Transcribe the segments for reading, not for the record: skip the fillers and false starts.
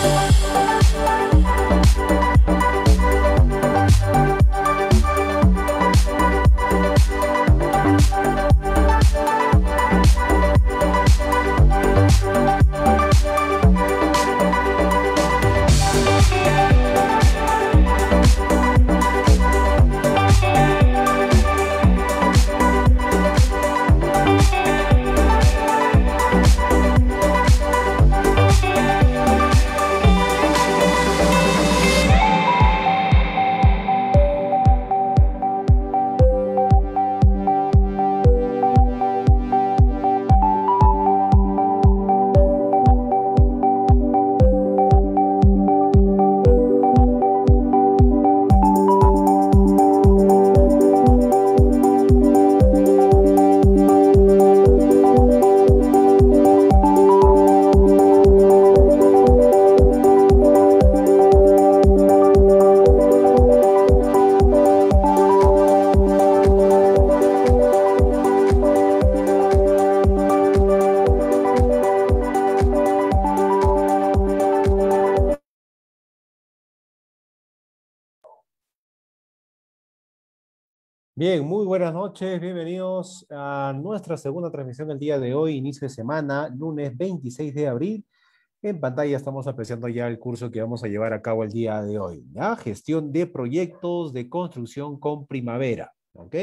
Bien, muy buenas noches, bienvenidos a nuestra segunda transmisión del día de hoy, inicio de semana, lunes 26 de abril. En pantalla estamos apreciando ya el curso que vamos a llevar a cabo el día de hoy, ¿ya? Gestión de proyectos de construcción con Primavera, ¿ok?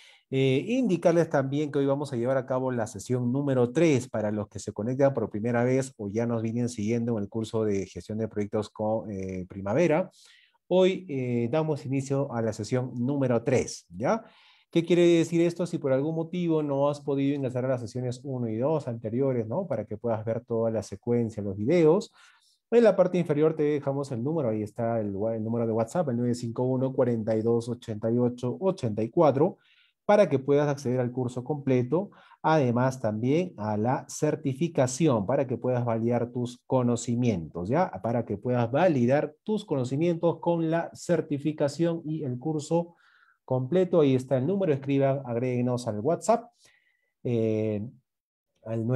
Indicarles también que hoy vamos a llevar a cabo la sesión número 3 para los que se conectan por primera vez o ya nos vienen siguiendo en el curso de gestión de proyectos con Primavera. Hoy damos inicio a la sesión número 3, ¿ya? ¿Qué quiere decir esto? Si por algún motivo no has podido ingresar a las sesiones 1 y 2 anteriores, ¿no? Para que puedas ver toda la secuencia, los videos. En la parte inferior te dejamos el número, ahí está el número de WhatsApp, el 951-4288-84, para que puedas acceder al curso completo. Además, también a la certificación para que puedas validar tus conocimientos, ¿ya? Para que puedas validar tus conocimientos con la certificación y el curso completo. Ahí está el número, escriban, agréguenos al WhatsApp, eh, al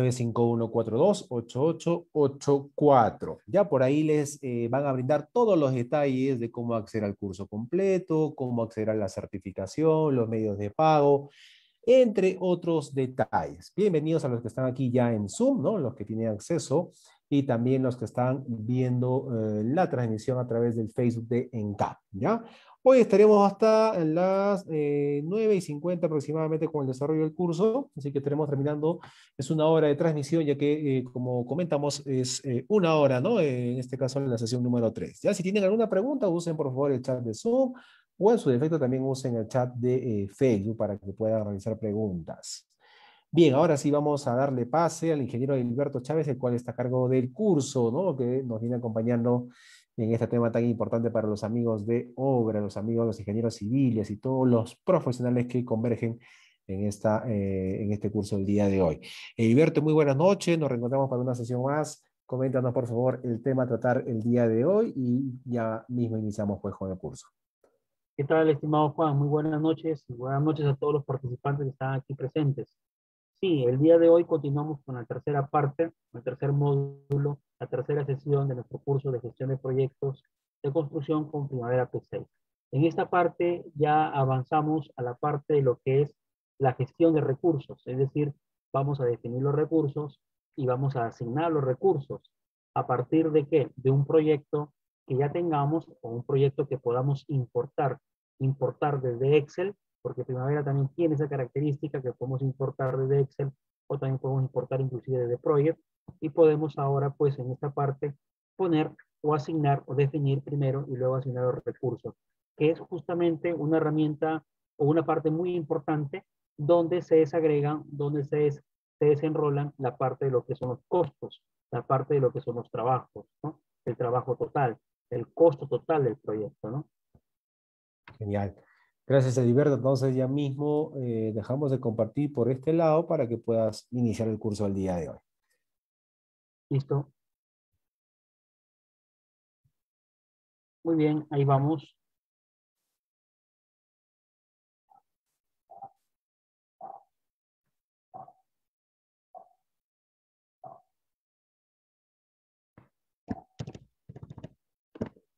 951-4288-84. Ya por ahí les van a brindar todos los detalles de cómo acceder al curso completo, cómo acceder a la certificación, los medios de pago, entre otros detalles. Bienvenidos a los que están aquí ya en Zoom, ¿no? Los que tienen acceso y también los que están viendo la transmisión a través del Facebook de ENCAP, ¿ya? Hoy estaremos hasta las 9:50 aproximadamente con el desarrollo del curso, así que estaremos terminando, es una hora de transmisión, ya que como comentamos es una hora, ¿no? En este caso en la sesión número 3. Ya si tienen alguna pregunta, usen por favor el chat de Zoom, o en su defecto también usen el chat de Facebook para que puedan realizar preguntas. Bien, ahora sí vamos a darle pase al ingeniero Gilberto Chávez, el cual está a cargo del curso, ¿no? Que nos viene acompañando en este tema tan importante para los amigos de obra, los amigos, los ingenieros civiles y todos los profesionales que convergen en este curso del día de hoy. Gilberto, muy buenas noches, nos reencontramos para una sesión más. Coméntanos, por favor, el tema a tratar el día de hoy y ya mismo iniciamos pues con el curso. ¿Qué tal, estimado Juan? Muy buenas noches y buenas noches a todos los participantes que están aquí presentes. Sí, el día de hoy continuamos con la tercera parte, el tercer módulo, la tercera sesión de nuestro curso de gestión de proyectos de construcción con Primavera P6. En esta parte ya avanzamos a la parte de lo que es la gestión de recursos, es decir, vamos a definir los recursos y vamos a asignar los recursos. ¿A partir de qué? De un proyecto que ya tengamos o un proyecto que podamos importar desde Excel, porque Primavera también tiene esa característica que podemos importar desde Excel o también podemos importar inclusive desde Project y podemos ahora pues en esta parte poner o asignar o definir primero y luego asignar los recursos, que es justamente una herramienta o una parte muy importante donde se desagregan, donde se desenrolan la parte de lo que son los costos, la parte de lo que son los trabajos, ¿no? El trabajo total, el costo total del proyecto, ¿no? Genial. Gracias, Edilberto. Entonces ya mismo dejamos de compartir por este lado para que puedas iniciar el curso del día de hoy. Listo. Muy bien, ahí vamos.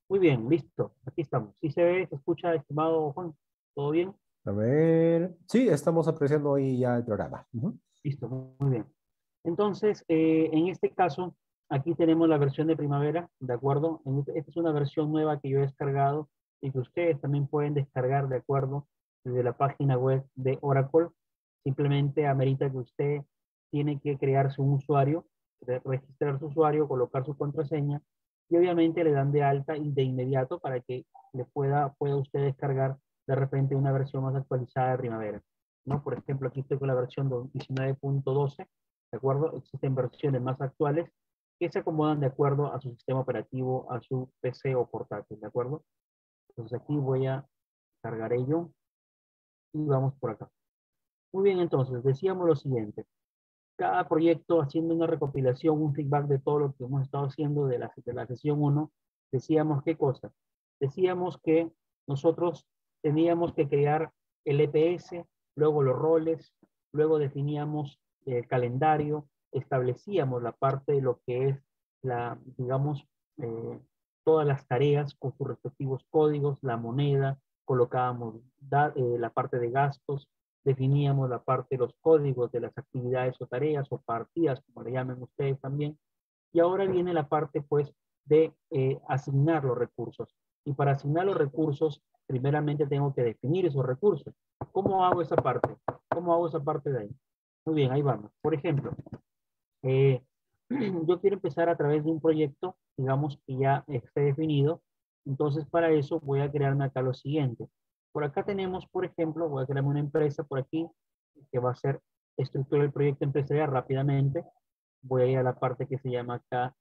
Muy bien, listo. Aquí estamos. ¿Sí se ve, se escucha, estimado Juan? ¿Todo bien? A ver. Sí, estamos apreciando hoy ya el programa. Ujú. Listo, muy bien. Entonces, en este caso, aquí tenemos la versión de primavera, ¿de acuerdo? Esta es una versión nueva que yo he descargado y que ustedes también pueden descargar, ¿de acuerdo? Desde la página web de Oracle. Simplemente amerita que usted tiene que crearse un usuario, registrar su usuario, colocar su contraseña y obviamente le dan de alta y de inmediato para que pueda usted descargar de repente una versión más actualizada de primavera. ¿No? Por ejemplo, aquí estoy con la versión 19.12, ¿de acuerdo? Existen versiones más actuales que se acomodan de acuerdo a su sistema operativo, a su PC o portátil, ¿de acuerdo? Entonces aquí voy a cargar ello y vamos por acá. Muy bien, entonces, decíamos lo siguiente. Cada proyecto haciendo una recopilación, un feedback de todo lo que hemos estado haciendo de la sesión 1, decíamos qué cosa. Decíamos que nosotros teníamos que crear el EPS, luego los roles, luego definíamos el calendario, establecíamos la parte de lo que es digamos, todas las tareas con sus respectivos códigos, la moneda, colocábamos la parte de gastos, definíamos la parte de los códigos de las actividades o tareas o partidas, como le llamen ustedes también, y ahora viene la parte pues de asignar los recursos. Y para asignar los recursos, primeramente tengo que definir esos recursos. ¿Cómo hago esa parte? ¿Cómo hago esa parte de ahí? Muy bien, ahí vamos. Por ejemplo, eh, yo quiero empezar a través de un proyecto, digamos que ya esté definido. Entonces, para eso voy a crearme acá lo siguiente. Por acá tenemos, por ejemplo, voy a crearme una empresa por aquí, que va a ser estructura del proyecto empresarial rápidamente. Voy a ir a la parte que se llama acá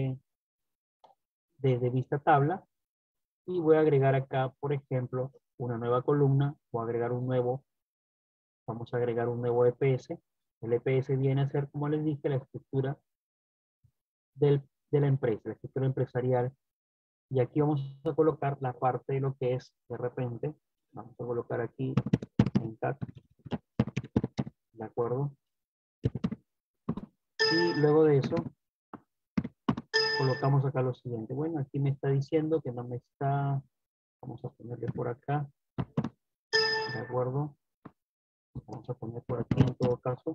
desde vista tabla y voy a agregar acá, por ejemplo, una nueva columna o agregar un nuevo, vamos a agregar un nuevo EPS. El EPS viene a ser, como les dije, la estructura de la empresa, la estructura empresarial. Y aquí vamos a colocar la parte de lo que es, de repente, vamos a colocar aquí en CAT, ¿de acuerdo? Y luego de eso, colocamos acá lo siguiente. Bueno, aquí me está diciendo que no me está, vamos a ponerle por acá, ¿de acuerdo? Vamos a poner por aquí en todo caso.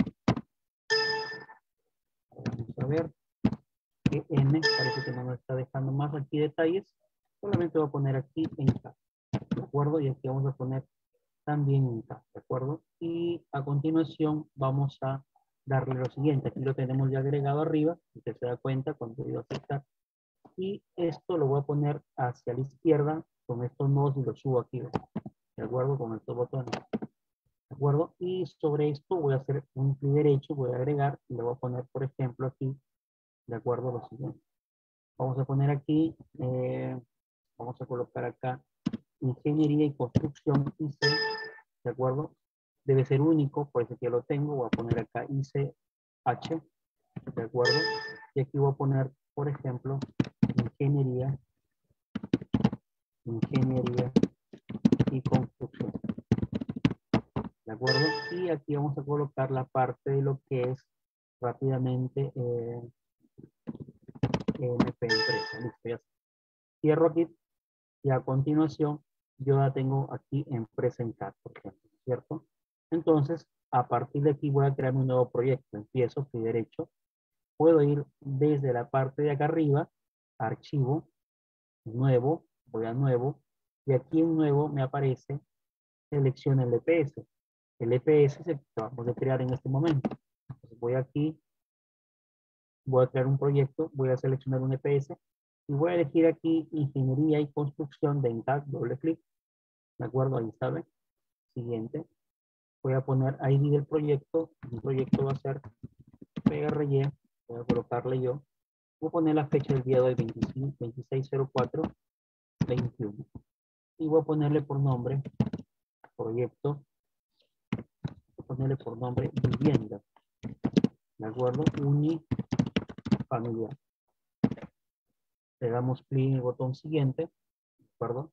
Vamos a ver. Que N parece que no me está dejando más aquí detalles. Solamente voy a poner aquí en K, ¿de acuerdo? Y aquí vamos a poner también en K, ¿de acuerdo? Y a continuación vamos a darle lo siguiente. Aquí lo tenemos ya agregado arriba. Usted se da cuenta cuando yo aceptar. Y esto lo voy a poner hacia la izquierda con estos nodos y lo subo aquí, ¿de acuerdo? Con estos botones. ¿De acuerdo? Y sobre esto voy a hacer un clic derecho, voy a agregar y le voy a poner, por ejemplo, aquí, de acuerdo, lo siguiente. Vamos a poner aquí, vamos a colocar acá, ingeniería y construcción IC, ¿de acuerdo? Debe ser único, por eso que ya lo tengo, voy a poner acá ICH, ¿de acuerdo? Y aquí voy a poner, por ejemplo, ingeniería, ingeniería y construcción. ¿De acuerdo? Y aquí vamos a colocar la parte de lo que es rápidamente MP empresa. Listo, ya cierro aquí y a continuación yo ya tengo aquí empresa en CAD, por ejemplo, ¿cierto? Entonces, a partir de aquí voy a crear un nuevo proyecto. Empiezo, clic derecho. Puedo ir desde la parte de acá arriba, archivo, nuevo, voy a nuevo, y aquí en nuevo me aparece, selecciona el EPS. El EPS es el que vamos a crear en este momento. Entonces voy aquí, voy a crear un proyecto, voy a seleccionar un EPS y voy a elegir aquí Ingeniería y Construcción de INCAD, doble clic, ¿de acuerdo? Ahí está, ¿ven? Siguiente. Voy a poner ID del proyecto, el proyecto va a ser PRY, voy a colocarle yo, voy a poner la fecha del día de hoy, 26/04/21. Y voy a ponerle por nombre, proyecto, voy a ponerle por nombre vivienda, ¿de acuerdo? Unifamiliar. Le damos clic en el botón siguiente, ¿de acuerdo?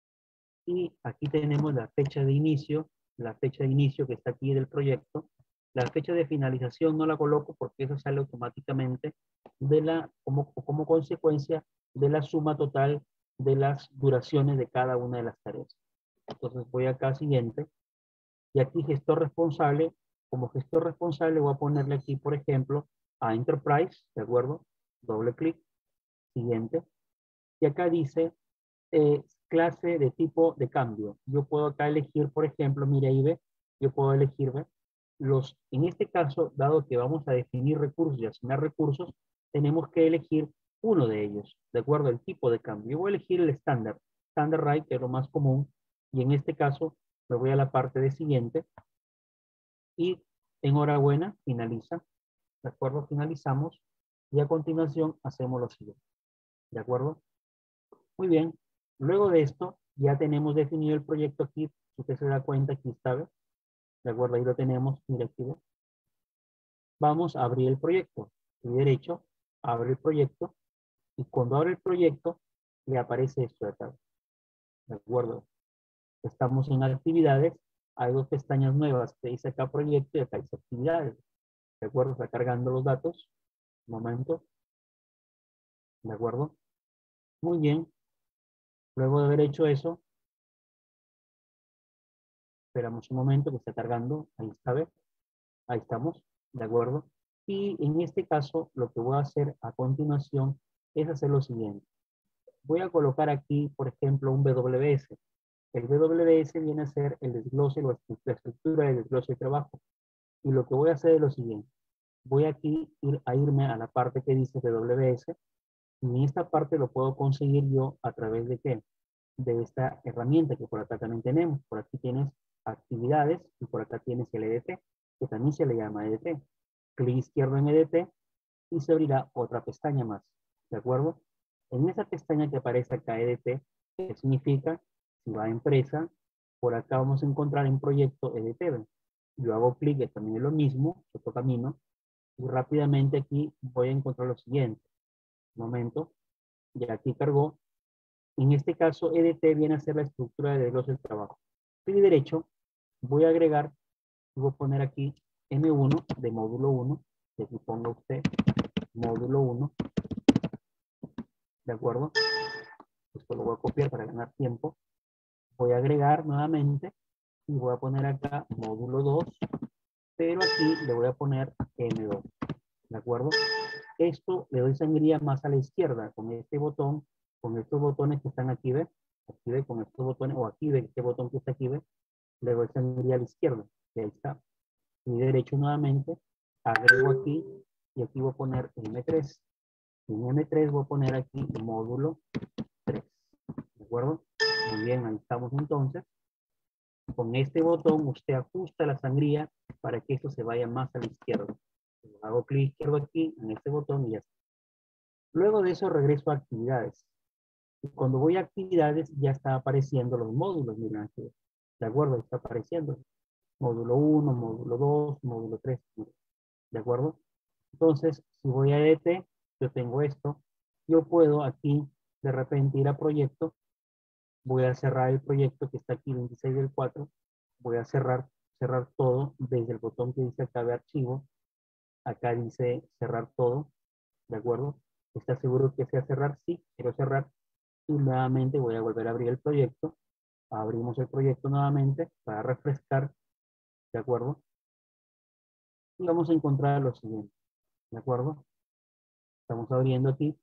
Y aquí tenemos la fecha de inicio que está aquí del proyecto, La fecha de finalización no la coloco porque eso sale automáticamente de como consecuencia de la suma total de las duraciones de cada una de las tareas. Entonces voy acá a siguiente y aquí gestor responsable. Como gestor responsable voy a ponerle aquí, por ejemplo, a Enterprise, ¿de acuerdo? Doble clic, siguiente. Y acá dice clase de tipo de cambio. Yo puedo acá elegir, por ejemplo, mire ahí ve, yo puedo elegir, ve, en este caso, dado que vamos a definir recursos y asignar recursos, tenemos que elegir uno de ellos, de acuerdo al tipo de cambio. Yo voy a elegir el estándar, standard right, que es lo más común, y en este caso me voy a la parte de siguiente, y enhorabuena, finaliza, de acuerdo, finalizamos, y a continuación hacemos lo siguiente, de acuerdo. Muy bien, luego de esto ya tenemos definido el proyecto aquí, si usted se da cuenta, aquí está, ¿ve? De acuerdo, ahí lo tenemos, mire aquí, ¿ve? Vamos a abrir el proyecto. Clic derecho, abre el proyecto, y cuando abre el proyecto, le aparece esto de acá. ¿De acuerdo? Estamos en actividades, hay dos pestañas nuevas que dice acá proyecto y acá dice actividades. ¿De acuerdo? Está cargando los datos. Un momento. ¿De acuerdo? Muy bien. Luego de haber hecho eso, esperamos un momento que está cargando. Ahí está, ¿ve? Ahí estamos. ¿De acuerdo? Y en este caso, lo que voy a hacer a continuación es hacer lo siguiente. Voy a colocar aquí, por ejemplo, un WS. El WS viene a ser el desglose, la estructura del desglose de trabajo. Y lo que voy a hacer es lo siguiente. Voy aquí a irme a la parte que dice WS. Y en esta parte lo puedo conseguir yo a través de ¿qué? De esta herramienta que por acá también tenemos. Por aquí tienes actividades y por acá tienes el EDT, que también se le llama EDT. Clic izquierdo en EDT y se abrirá otra pestaña más. ¿De acuerdo? En esa pestaña que aparece acá EDT, ¿qué significa? Si va a empresa, por acá vamos a encontrar en proyecto EDT. Yo hago clic, que también es lo mismo, otro camino, y rápidamente aquí voy a encontrar lo siguiente. Un momento, ya aquí cargó. En este caso, EDT viene a ser la estructura de desglose del trabajo. Clic derecho, voy a agregar, voy a poner aquí M1 de módulo 1, y aquí ponga usted módulo 1, ¿de acuerdo? Esto lo voy a copiar para ganar tiempo. Voy a agregar nuevamente y voy a poner acá módulo 2, pero aquí le voy a poner M2, ¿de acuerdo? Esto le doy sangría más a la izquierda con este botón, con estos botones que están aquí, ¿ve? Aquí ve con estos botones, o aquí ve este botón que está aquí, ¿ve? Le doy sangría a la izquierda, y ahí está. Y derecho nuevamente, agrego aquí, y aquí voy a poner M3. Y en M3 voy a poner aquí módulo 3, ¿de acuerdo? Muy bien, ahí estamos entonces. Con este botón usted ajusta la sangría para que esto se vaya más a la izquierda. Hago clic izquierdo aquí en este botón y ya está. Luego de eso regreso a actividades. Y cuando voy a actividades ya está apareciendo los módulos. Miren aquí. ¿De acuerdo? Está apareciendo. Módulo 1, módulo 2, módulo 3. ¿De acuerdo? Entonces, si voy a EDT, yo tengo esto. Yo puedo aquí de repente ir a proyecto. Voy a cerrar el proyecto que está aquí 26 del 4. Voy a cerrar todo desde el botón que dice acá de archivo. Acá dice cerrar todo. ¿De acuerdo? ¿Está seguro que sea cerrar? Sí, quiero cerrar. Y nuevamente voy a volver a abrir el proyecto. Abrimos el proyecto nuevamente para refrescar. ¿De acuerdo? Y vamos a encontrar lo siguiente. ¿De acuerdo? Estamos abriendo aquí.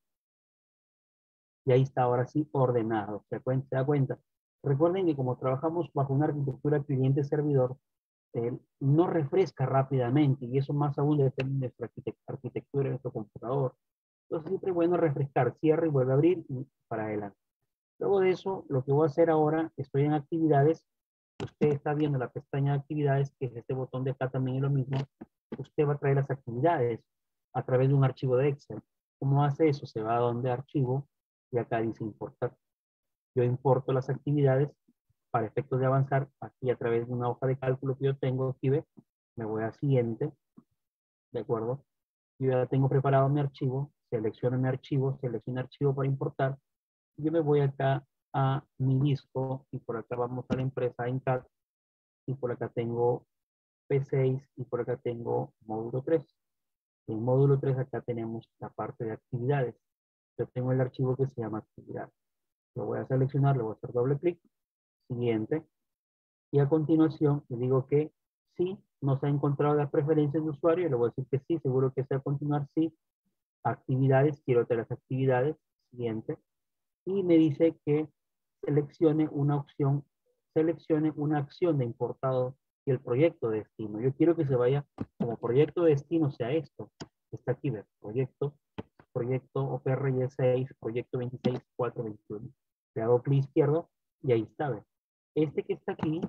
Y ahí está ahora sí ordenado. ¿Se da cuenta? Recuerden que como trabajamos bajo una arquitectura cliente-servidor, no refresca rápidamente y eso más aún depende de nuestra arquitectura de nuestro computador. Entonces siempre es bueno refrescar, cierra y vuelve a abrir y para adelante. Luego de eso, lo que voy a hacer ahora, estoy en actividades. Usted está viendo la pestaña de actividades, que es este botón de acá también es lo mismo. Usted va a traer las actividades a través de un archivo de Excel. ¿Cómo hace eso? Se va a donde archivo y acá dice importar. Yo importo las actividades para efectos de avanzar aquí a través de una hoja de cálculo que yo tengo aquí, ve, me voy a siguiente, ¿de acuerdo? Yo ya tengo preparado mi archivo, selecciono archivo para importar, yo me voy acá a mi disco y por acá vamos a la empresa en CAD y por acá tengo P6 y por acá tengo módulo 3. En módulo 3 acá tenemos la parte de actividades. Yo tengo el archivo que se llama actividad. Lo voy a seleccionar, le voy a hacer doble clic. Siguiente. Y a continuación le digo que sí, no se ha encontrado las preferencias de usuario. Le voy a decir que sí, seguro que sea continuar, sí. Actividades, quiero tener las actividades. Siguiente. Y me dice que seleccione una opción, seleccione una acción de importado y el proyecto de destino. Yo quiero que se vaya como proyecto de destino sea esto. Está aquí, ver, proyecto OPRY6, proyecto 26421. Le hago clic izquierdo y ahí está, ver. Este que está aquí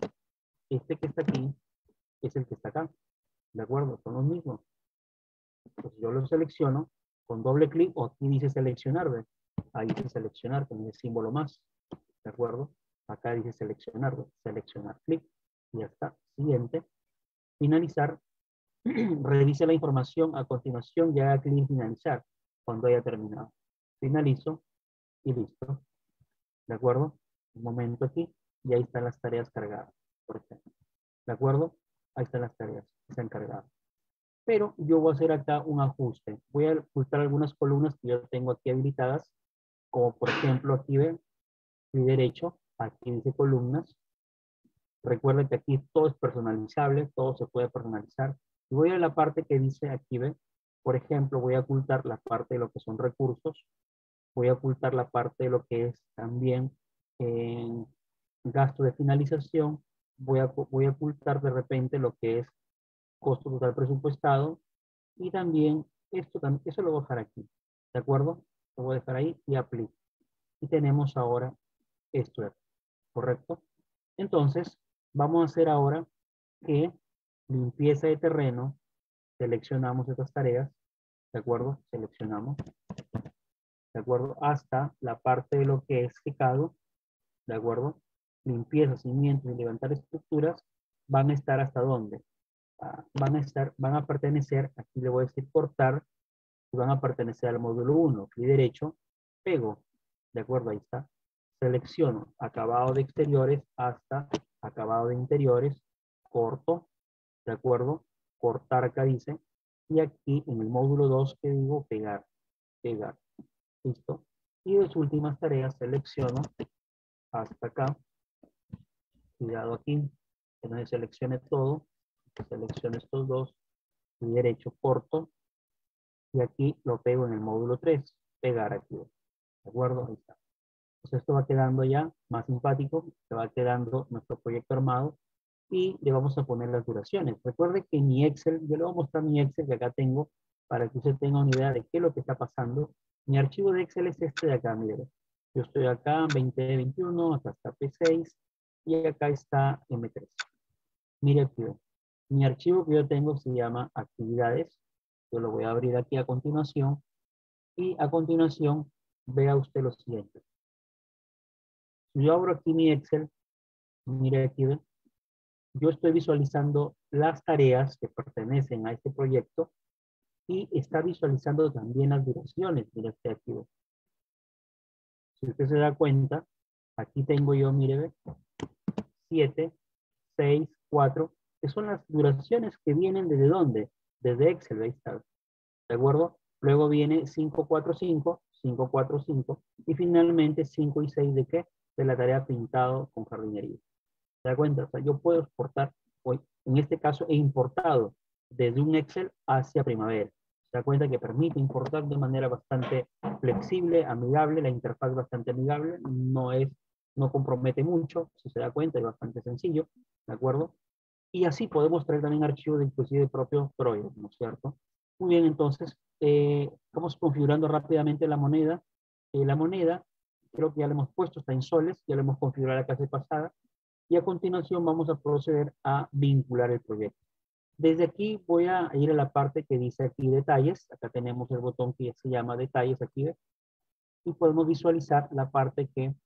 es el que está acá. ¿De acuerdo? Son los mismos. Entonces yo lo selecciono con doble clic o aquí dice seleccionar, ¿ve? Ahí dice seleccionar con el símbolo más. ¿De acuerdo? Acá dice seleccionar, ¿ve? Seleccionar, clic. Y ya está. Siguiente. Finalizar. Revise la información a continuación y haga clic en finalizar cuando haya terminado. Finalizo y listo. ¿De acuerdo? Un momento aquí y ahí están las tareas cargadas, por ejemplo. ¿De acuerdo? Ahí están las tareas que están cargadas. Pero yo voy a hacer acá un ajuste. Voy a ajustar algunas columnas que yo tengo aquí habilitadas, como por ejemplo aquí ven, clic derecho, aquí dice columnas. Recuerden que aquí todo es personalizable, todo se puede personalizar. Y voy a la parte que dice aquí ven, por ejemplo, voy a ocultar la parte de lo que son recursos, voy a ocultar la parte de lo que es también gasto de finalización, voy a ocultar de repente lo que es costo total presupuestado y también esto, eso lo voy a dejar aquí, ¿de acuerdo? Lo voy a dejar ahí y aplico. Y tenemos ahora esto, ¿correcto? Entonces, vamos a hacer ahora que limpieza de terreno, seleccionamos estas tareas, ¿de acuerdo? Seleccionamos, ¿de acuerdo? Hasta la parte de lo que es secado, ¿de acuerdo? Limpieza, cimientos y levantar estructuras van a estar hasta dónde? Van a pertenecer, aquí le voy a decir cortar, y van a pertenecer al módulo 1. Clic derecho, pego, ¿de acuerdo? Ahí está. Selecciono acabado de exteriores hasta acabado de interiores, corto, ¿de acuerdo? Cortar acá dice, y aquí en el módulo 2 que digo pegar, pegar, listo. Y de sus últimas tareas selecciono hasta acá, cuidado aquí, que no se seleccione todo, selecciono estos dos, y derecho corto, y aquí lo pego en el módulo 3, pegar aquí, ¿de acuerdo? Ahí está. Entonces esto va quedando ya más simpático, se va quedando nuestro proyecto armado, y le vamos a poner las duraciones. Recuerde que mi Excel, yo le voy a mostrar mi Excel que acá tengo, para que usted tenga una idea de qué es lo que está pasando. Mi archivo de Excel es este de acá, mire. Yo estoy acá, 2021, acá está P6, y acá está M3. Mire aquí, mi archivo que yo tengo se llama actividades. Yo lo voy a abrir aquí a continuación. Y a continuación, vea usted lo siguiente. Si yo abro aquí mi Excel, mire aquí, ¿ve? Yo estoy visualizando las tareas que pertenecen a este proyecto y está visualizando también las duraciones. Mire usted aquí, ¿ve? Si usted se da cuenta, aquí tengo yo, mire, ¿ve? 7, 6, 4, que son las duraciones que vienen desde dónde, desde Excel, ahí está, ¿de acuerdo? Luego viene 545, 545 y finalmente 5 y 6 de qué? De la tarea pintado con jardinería. ¿Se da cuenta? O sea, yo puedo exportar, hoy, en este caso he importado desde un Excel hacia Primavera. Se da cuenta que permite importar de manera bastante flexible, amigable, la interfaz es bastante amigable, no compromete mucho, si se da cuenta, es bastante sencillo, ¿de acuerdo? Y así podemos traer también archivos de inclusive propios Project, ¿no es cierto? Muy bien, entonces, vamos configurando rápidamente la moneda. La moneda, creo que ya la hemos puesto, está en soles, ya la hemos configurado la clase pasada. Y a continuación vamos a proceder a vincular el proyecto. Desde aquí voy a ir a la parte que dice aquí detalles. Acá tenemos el botón que se llama detalles aquí, ¿ves? Y podemos visualizar la parte que,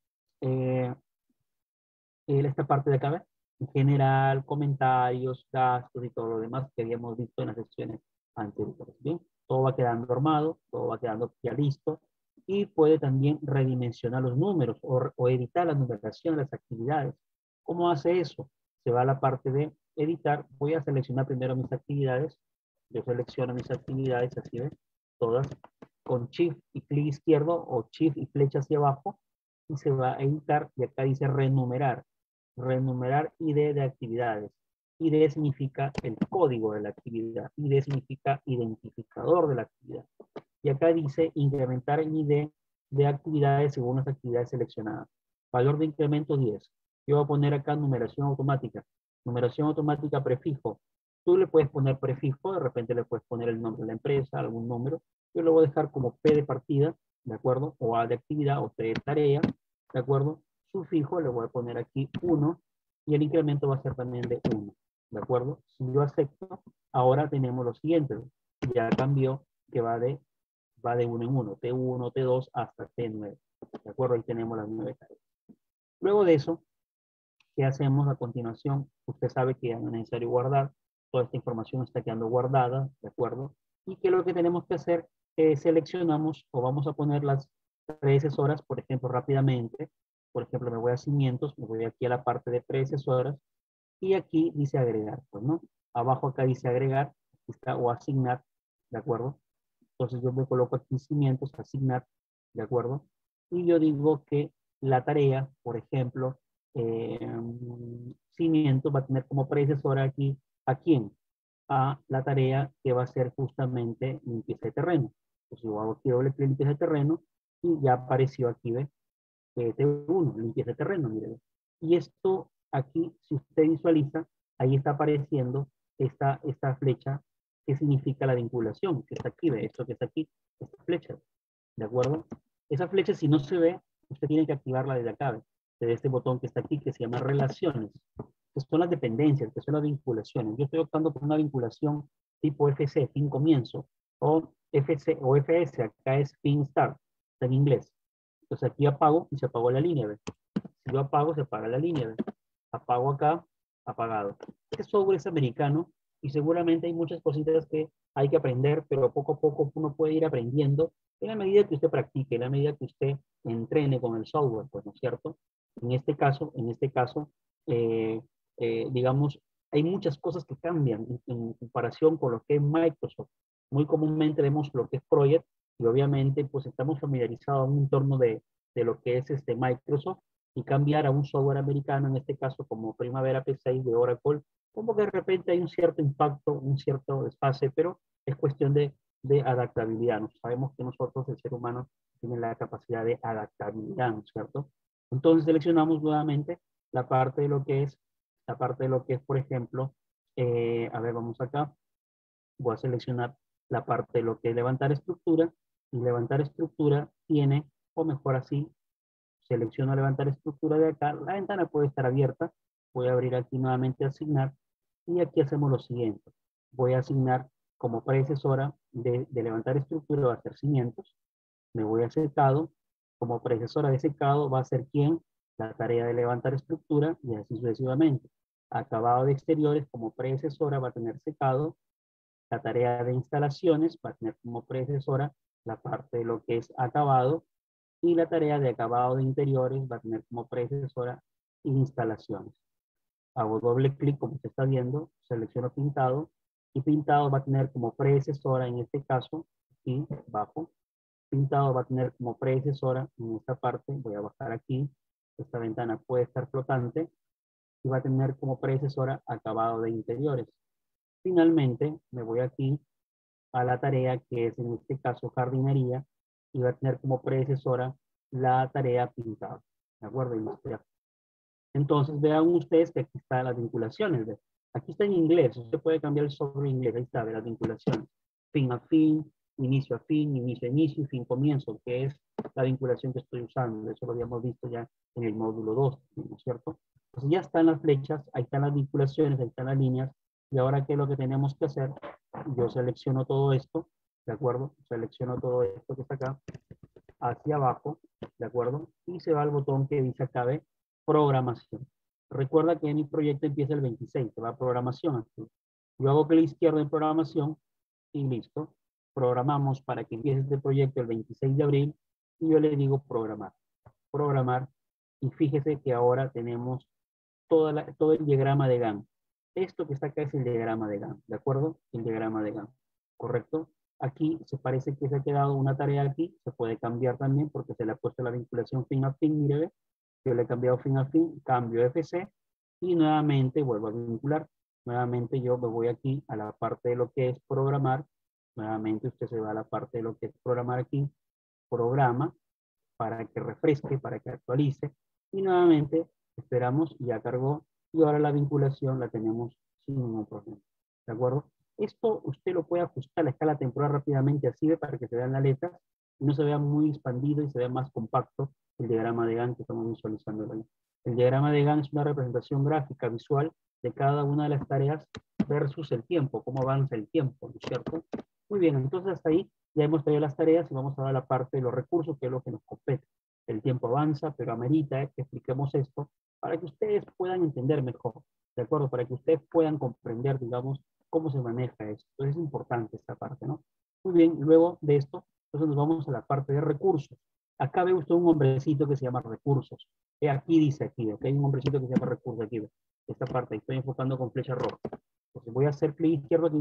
esta parte de acá, ¿ves? En general, comentarios, gastos y todo lo demás que habíamos visto en las sesiones anteriores. Bien, todo va quedando armado, todo va quedando ya listo. Y puede también redimensionar los números o editar la numeración de las actividades. ¿Cómo hace eso? Se va a la parte de editar, voy a seleccionar primero mis actividades. Yo selecciono mis actividades, así ven, todas, con Shift y clic izquierdo o Shift y flecha hacia abajo, y se va a editar, y acá dice renumerar. Renumerar ID de actividades. ID significa el código de la actividad. ID significa identificador de la actividad. Y acá dice incrementar el ID de actividades según las actividades seleccionadas. Valor de incremento 10. Yo voy a poner acá numeración automática. Numeración automática prefijo. Tú le puedes poner prefijo, de repente le puedes poner el nombre de la empresa, algún número. Yo lo voy a dejar como P de partida, ¿de acuerdo? O A de actividad o T de tarea, ¿de acuerdo? Sufijo le voy a poner aquí 1 y el incremento va a ser también de 1, ¿de acuerdo? Si yo acepto, ahora tenemos lo siguiente. Ya cambió que va de 1 en 1, T1, T2 hasta T9, ¿de acuerdo? Ahí tenemos las 9 tareas. Luego de eso, ¿qué hacemos a continuación? Usted sabe que es necesario guardar. Toda esta información está quedando guardada, ¿de acuerdo? Y que lo que tenemos que hacer es seleccionamos o vamos a poner las predecesoras, por ejemplo, rápidamente. Por ejemplo, me voy a cimientos, me voy aquí a la parte de predecesoras y aquí dice agregar, pues, ¿no? Abajo acá dice agregar, aquí está, o asignar, ¿de acuerdo? Entonces yo me coloco aquí cimientos, asignar, ¿de acuerdo? Y yo digo que la tarea, por ejemplo, eh, cimientos va a tener como predecesora aquí, ¿a quién? A la tarea que va a ser justamente limpieza de terreno. Entonces yo hago aquí doble clic limpieza de terreno y ya apareció aquí, ¿ve? T1, limpieza de terreno, mire. Y esto aquí, si usted visualiza, ahí está apareciendo esta flecha que significa la vinculación, que está aquí, ve, esto que está aquí, esta flecha, ¿de acuerdo? Esa flecha, si no se ve, usted tiene que activarla desde acá, ¿ve? Desde este botón que está aquí, que se llama relaciones, que son las dependencias, que son las vinculaciones. Yo estoy optando por una vinculación tipo FC, fin comienzo, o FC o FS, acá es fin start, está en inglés. Entonces aquí apago y se apagó la línea, ¿ves? Si yo apago, se apaga la línea, ¿ves? Apago acá, apagado. Este software es americano y seguramente hay muchas cositas que hay que aprender, pero poco a poco uno puede ir aprendiendo en la medida que usted practique, en la medida que usted entrene con el software, pues, ¿no es cierto? En este caso, eh, digamos, hay muchas cosas que cambian en comparación con lo que es Microsoft. Muy comúnmente vemos lo que es Project y obviamente pues estamos familiarizados en un entorno de lo que es Microsoft y cambiar a un software americano, en este caso como Primavera P6 de Oracle, como que de repente hay un cierto impacto, un cierto desfase, pero es cuestión de adaptabilidad. ¿No? Sabemos que nosotros, el ser humano, tiene la capacidad de adaptabilidad, ¿no es cierto? Entonces seleccionamos nuevamente la parte de lo que es, por ejemplo, a ver, vamos acá, voy a seleccionar la parte de lo que es levantar estructura, y levantar estructura tiene, o mejor así, selecciono levantar estructura de acá, la ventana puede estar abierta, voy a abrir aquí nuevamente asignar, y aquí hacemos lo siguiente, voy a asignar como predecesora de levantar estructura va a ser cimientos, me voy a secado, como predecesora de secado va a ser quién, la tarea de levantar estructura, y así sucesivamente. Acabado de exteriores como predecesora va a tener secado, la tarea de instalaciones va a tener como predecesora la parte de lo que es acabado y la tarea de acabado de interiores va a tener como predecesora instalaciones. Hago doble clic como se está viendo, selecciono pintado y pintado va a tener como predecesora en este caso, aquí bajo, pintado va a tener como predecesora en esta parte, voy a bajar aquí, esta ventana puede estar flotante y va a tener como predecesora acabado de interiores. Finalmente me voy aquí a la tarea que es en este caso jardinería y va a tener como predecesora la tarea pintado. ¿De acuerdo? Entonces vean ustedes que aquí están las vinculaciones. ¿Ve? Aquí está en inglés, usted puede cambiar el software en inglés, ahí está, de las vinculaciones. Fin a fin, inicio a fin, inicio a inicio y fin comienzo, que es la vinculación que estoy usando. Eso lo habíamos visto ya en el módulo 2, ¿no es cierto? Entonces ya están las flechas, ahí están las vinculaciones, ahí están las líneas. Y ahora, ¿qué es lo que tenemos que hacer? Yo selecciono todo esto, ¿de acuerdo? Selecciono todo esto que está acá, hacia abajo, ¿de acuerdo? Y se va al botón que dice acá de programación. Recuerda que mi proyecto empieza el 26, se va a programación aquí. Yo hago clic izquierdo en programación y listo. Programamos para que empiece este proyecto el 26 de abril y yo le digo programar. Programar y fíjese que ahora tenemos todo el diagrama de Gantt. Esto que está acá es el diagrama de Gantt, ¿de acuerdo? El diagrama de Gantt, ¿correcto? Aquí se parece que se ha quedado una tarea aquí, se puede cambiar también porque se le ha puesto la vinculación fin a fin, mire, ve. Yo le he cambiado fin a fin, cambio FC y nuevamente vuelvo a vincular. Nuevamente yo me voy aquí a la parte de lo que es programar. Nuevamente usted se va a la parte de lo que es programar aquí, programa, para que refresque, para que actualice. Y nuevamente esperamos, ya cargó, y ahora la vinculación la tenemos sin ningún problema. ¿De acuerdo? Esto usted lo puede ajustar a la escala temporal rápidamente así para que se vean las letras y no se vea muy expandido y se vea más compacto el diagrama de Gantt que estamos visualizando ahí. El diagrama de Gantt es una representación gráfica visual de cada una de las tareas versus el tiempo, cómo avanza el tiempo, ¿no es cierto? Muy bien, entonces hasta ahí ya hemos traído las tareas y vamos a dar la parte de los recursos, que es lo que nos compete. El tiempo avanza, pero amerita que expliquemos esto para que ustedes puedan entender mejor, ¿de acuerdo? Para que ustedes puedan comprender, digamos, cómo se maneja esto. Entonces es importante esta parte, ¿no? Muy bien, luego de esto, entonces nos vamos a la parte de recursos. Acá ve usted un hombrecito que se llama recursos. Aquí dice aquí, ¿ok? Hay un hombrecito que se llama recursos aquí, ve. Esta parte, estoy enfocando con flecha roja. Entonces voy a hacer clic izquierdo aquí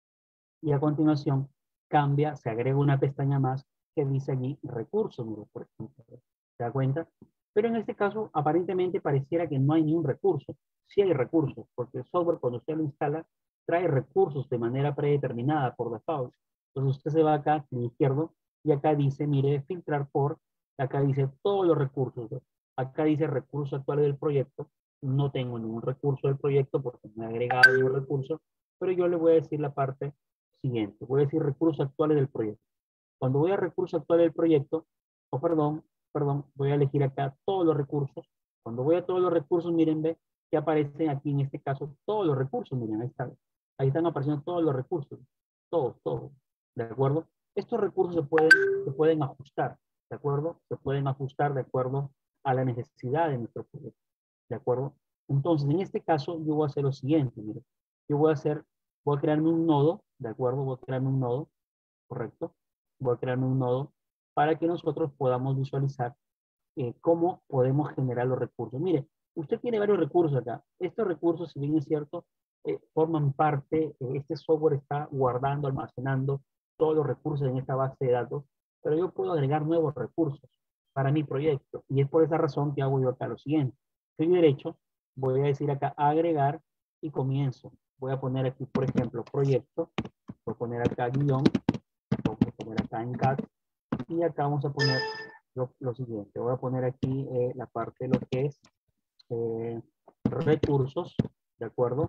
y a continuación cambia, se agrega una pestaña más que dice allí recursos, mire, por ejemplo. ¿Se da cuenta? Pero en este caso, aparentemente pareciera que no hay ni un recurso. Sí hay recursos, porque el software cuando usted lo instala, trae recursos de manera predeterminada por default. Entonces usted se va acá, clic izquierdo, y acá dice, mire, filtrar por, acá dice todos los recursos. ¿Ve? Acá dice recursos actuales del proyecto. No tengo ningún recurso del proyecto porque no he agregado ningún recurso, pero yo le voy a decir la parte siguiente. Voy a decir recursos actuales del proyecto. Cuando voy a recursos actuales del proyecto, o perdón, voy a elegir acá todos los recursos. Cuando voy a todos los recursos, miren, ve que aparecen aquí en este caso todos los recursos. Miren, ahí están apareciendo todos los recursos. Todos. ¿De acuerdo? Estos recursos se pueden ajustar. ¿De acuerdo? Se pueden ajustar de acuerdo a la necesidad de nuestro proyecto. ¿De acuerdo? Entonces, en este caso, yo voy a hacer lo siguiente, mire. Yo voy a crearme un nodo, ¿de acuerdo? Voy a crearme un nodo, ¿correcto? Voy a crearme un nodo para que nosotros podamos visualizar cómo podemos generar los recursos. Mire, usted tiene varios recursos acá. Estos recursos, si bien es cierto, forman parte, este software está guardando, almacenando todos los recursos en esta base de datos, pero yo puedo agregar nuevos recursos para mi proyecto. Y es por esa razón que hago yo acá lo siguiente. Soy derecho, voy a decir acá agregar y comienzo. Voy a poner aquí, por ejemplo, proyecto, voy a poner acá guión, voy a poner acá en CAD y acá vamos a poner lo siguiente. Voy a poner aquí la parte de lo que es recursos, ¿de acuerdo?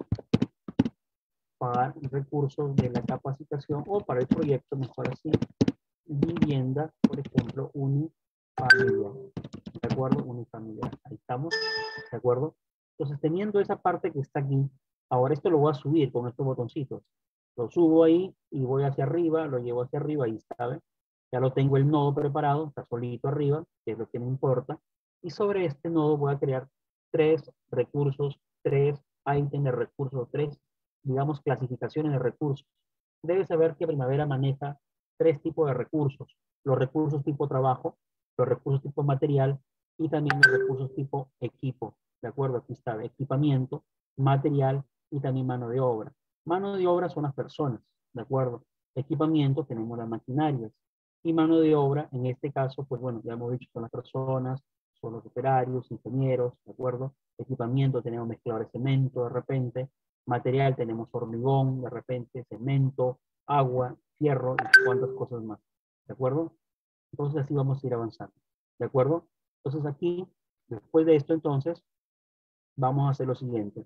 Para recursos de la capacitación o para el proyecto, mejor así, vivienda, por ejemplo, unifamiliar, ¿de acuerdo? Unifamiliar, ahí estamos, ¿de acuerdo? Entonces, teniendo esa parte que está aquí, ahora esto lo voy a subir con estos botoncitos. Lo subo ahí y voy hacia arriba, lo llevo hacia arriba, ahí está, ¿ven? Ya lo tengo el nodo preparado, está solito arriba, que es lo que me importa. Y sobre este nodo voy a crear tres recursos, tres ítems de recursos, tres, digamos, clasificaciones de recursos. Debes saber que Primavera maneja tres tipos de recursos. Los recursos tipo trabajo, los recursos tipo material y también los recursos tipo equipo. ¿De acuerdo? Aquí está equipamiento, material y también mano de obra. Mano de obra son las personas, ¿de acuerdo? Equipamiento tenemos las maquinarias y mano de obra, en este caso, pues bueno, ya hemos dicho, son las personas, son los operarios, ingenieros, ¿de acuerdo? Equipamiento tenemos mezcladores de cemento de repente, material tenemos hormigón, de repente, cemento, agua, fierro y cuantas cosas más. ¿De acuerdo? Entonces así vamos a ir avanzando. ¿De acuerdo? Entonces aquí, después de esto entonces, vamos a hacer lo siguiente.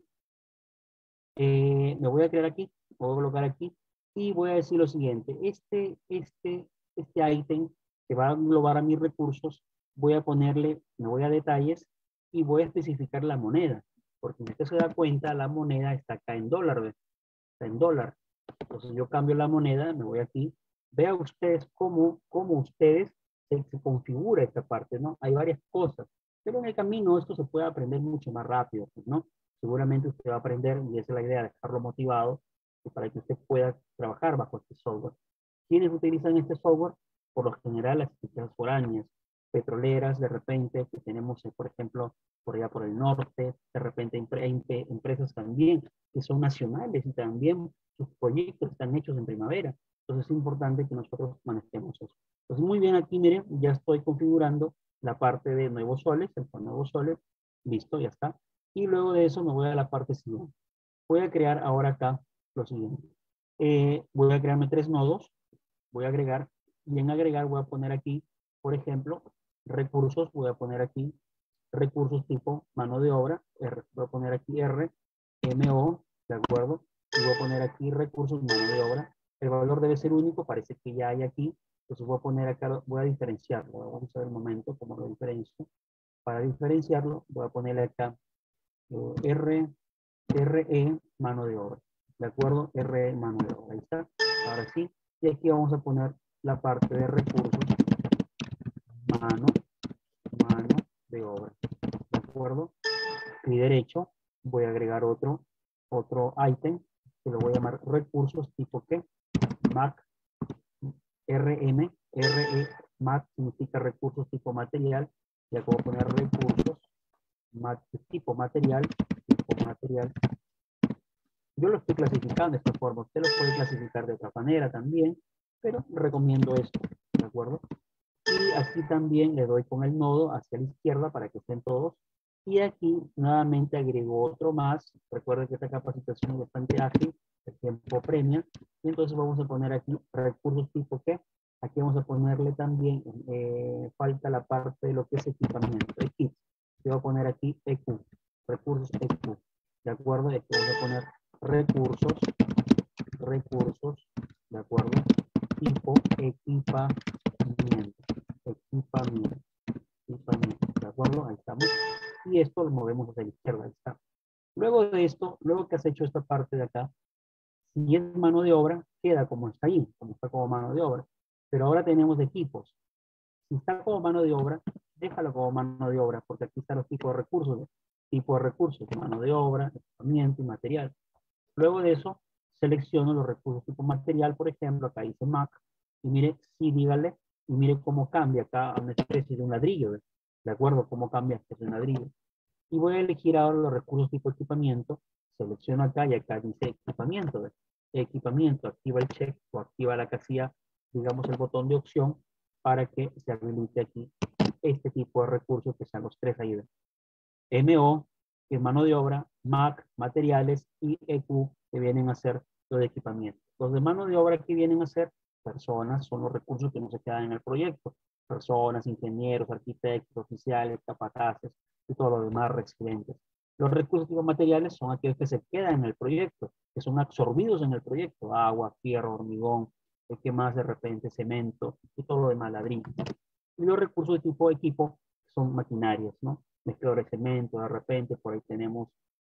Me voy a crear aquí, me voy a colocar aquí y voy a decir lo siguiente. Este ítem que va a englobar a mis recursos, voy a ponerle, me voy a detalles y voy a especificar la moneda. Porque si usted se da cuenta, la moneda está acá en dólar, ¿ves? Está en dólar. Entonces yo cambio la moneda, me voy aquí. Vean ustedes cómo ustedes se configura esta parte, ¿no? Hay varias cosas, pero en el camino esto se puede aprender mucho más rápido, ¿no? Seguramente usted va a aprender, y esa es la idea, dejarlo motivado, para que usted pueda trabajar bajo este software. ¿Quiénes utilizan este software? Por lo general, las empresas foráneas. petroleras, de repente, que tenemos, por ejemplo, por allá por el norte, de repente empresas también que son nacionales y también sus proyectos están hechos en primavera. Entonces es importante que nosotros manejemos eso. Entonces muy bien, aquí miren, ya estoy configurando la parte de nuevos soles, el nuevos soles, listo, ya está. Y luego de eso me voy a la parte siguiente. Voy a crear ahora acá lo siguiente. Voy a crearme 3 nodos, voy a agregar, y en agregar voy a poner aquí, por ejemplo, recursos, voy a poner aquí recursos tipo mano de obra, voy a poner aquí RMO, ¿de acuerdo? Y voy a poner aquí recursos mano de obra. El valor debe ser único, parece que ya hay aquí, entonces voy a poner acá, voy a diferenciarlo, vamos a ver un momento cómo lo diferencio. Para diferenciarlo, voy a ponerle acá RE mano de obra, ¿de acuerdo? RE mano de obra, ahí está. Ahora sí, y aquí vamos a poner la parte de recursos mano de obra, ¿de acuerdo? Clic derecho, voy a agregar otro ítem, que lo voy a llamar recursos tipo ¿qué? Mac, Mac significa recursos tipo material, y acá voy a poner recursos tipo material, Yo lo estoy clasificando de esta forma, usted lo puede clasificar de otra manera también, pero recomiendo esto, ¿de acuerdo? Y aquí también le doy con el nodo hacia la izquierda para que estén todos. Y aquí nuevamente agrego otro más. Recuerden que esta capacitación es bastante ágil, el tiempo premia. Y entonces vamos a poner aquí recursos tipo ¿qué? Aquí vamos a ponerle también, falta la parte de lo que es equipamiento, equipo. Yo voy a poner aquí EQ, recursos EQ. ¿De acuerdo? Y aquí vamos a poner recursos, ¿de acuerdo? Tipo equipamiento, ¿de acuerdo? Ahí estamos. Y esto lo movemos hacia la izquierda, ahí está. Luego de esto, luego que has hecho esta parte de acá, si es mano de obra, queda como está ahí, como está como mano de obra. Pero ahora tenemos equipos. Si está como mano de obra, déjalo como mano de obra, porque aquí están los tipos de recursos. Tipo de recursos, mano de obra, equipamiento y material. Luego de eso, selecciono los recursos tipo material, por ejemplo, acá dice Mac, y mire, sí, dígale, y mire cómo cambia acá a una especie de un ladrillo, ¿de acuerdo? Cómo cambia este de un ladrillo. Y voy a elegir ahora los recursos tipo equipamiento, selecciono acá y acá dice equipamiento, ¿ves? Equipamiento, activa el check o activa la casilla, digamos el botón de opción para que se habilite aquí este tipo de recursos que sean los tres ahí, ¿ves? MO, que es mano de obra, MAC, materiales, y EQ, que vienen a ser lo de equipamiento. Los de mano de obra que vienen a ser personas, son los recursos que no se quedan en el proyecto. Personas, ingenieros, arquitectos, oficiales, capataces y todo lo demás residentes. Los recursos tipo materiales son aquellos que se quedan en el proyecto, que son absorbidos en el proyecto. Agua, fierro, hormigón, que más de repente, cemento y todo lo demás, ladrillo. Y los recursos de tipo equipo son maquinarias, ¿no? Mezclador de cemento, de repente, por ahí tenemos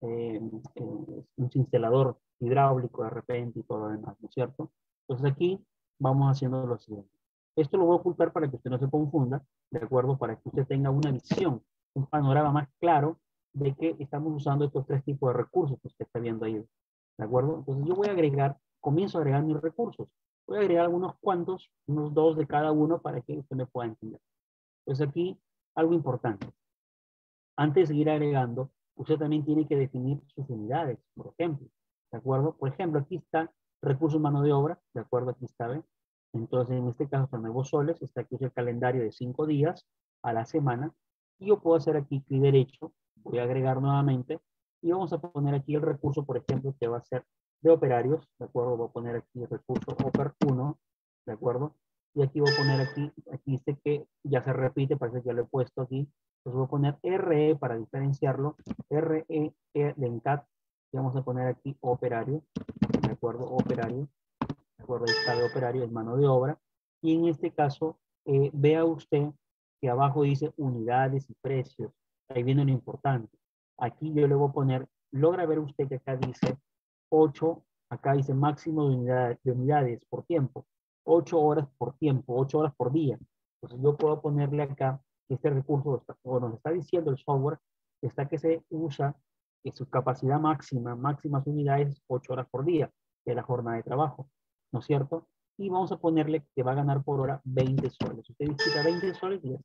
un cincelador hidráulico de repente y todo lo demás, ¿no es cierto? Entonces aquí vamos haciendo lo siguiente. Esto lo voy a ocultar para que usted no se confunda, ¿de acuerdo? Para que usted tenga una visión, un panorama más claro de que estamos usando estos tres tipos de recursos que usted está viendo ahí, ¿de acuerdo? Entonces yo voy a agregar, comienzo a agregar mis recursos. Voy a agregar algunos cuantos, unos 2 de cada uno para que usted me pueda entender. Entonces aquí, algo importante. Antes de seguir agregando, usted también tiene que definir sus unidades, por ejemplo. ¿De acuerdo? Por ejemplo, aquí está recursos mano de obra, ¿de acuerdo? Aquí está, ¿ven? Entonces, en este caso, son nuevos soles, está aquí el calendario de 5 días a la semana, y yo puedo hacer aquí clic derecho, voy a agregar nuevamente, y vamos a poner aquí el recurso, por ejemplo, que va a ser de operarios, ¿de acuerdo? Voy a poner aquí el recurso Oper 1, ¿de acuerdo? Y aquí voy a poner aquí dice que ya se repite, parece que ya lo he puesto aquí, entonces voy a poner RE para diferenciarlo, RE de ENCAT, y vamos a poner aquí operario, ¿de acuerdo? Operario, ¿de acuerdo? Ahí está de operario, es mano de obra, y en este caso, vea usted que abajo dice unidades y precios, ahí viene lo importante. Aquí yo le voy a poner, logra ver usted que acá dice 8, acá dice máximo de unidades por tiempo, 8 horas por tiempo, 8 horas por día. Entonces yo puedo ponerle acá este recurso, o nos está diciendo el software, está que se usa, que su capacidad máximas unidades, 8 horas por día, que es la jornada de trabajo, ¿no es cierto? Y vamos a ponerle que va a ganar por hora 20 soles. Usted visita 20 soles y ya está.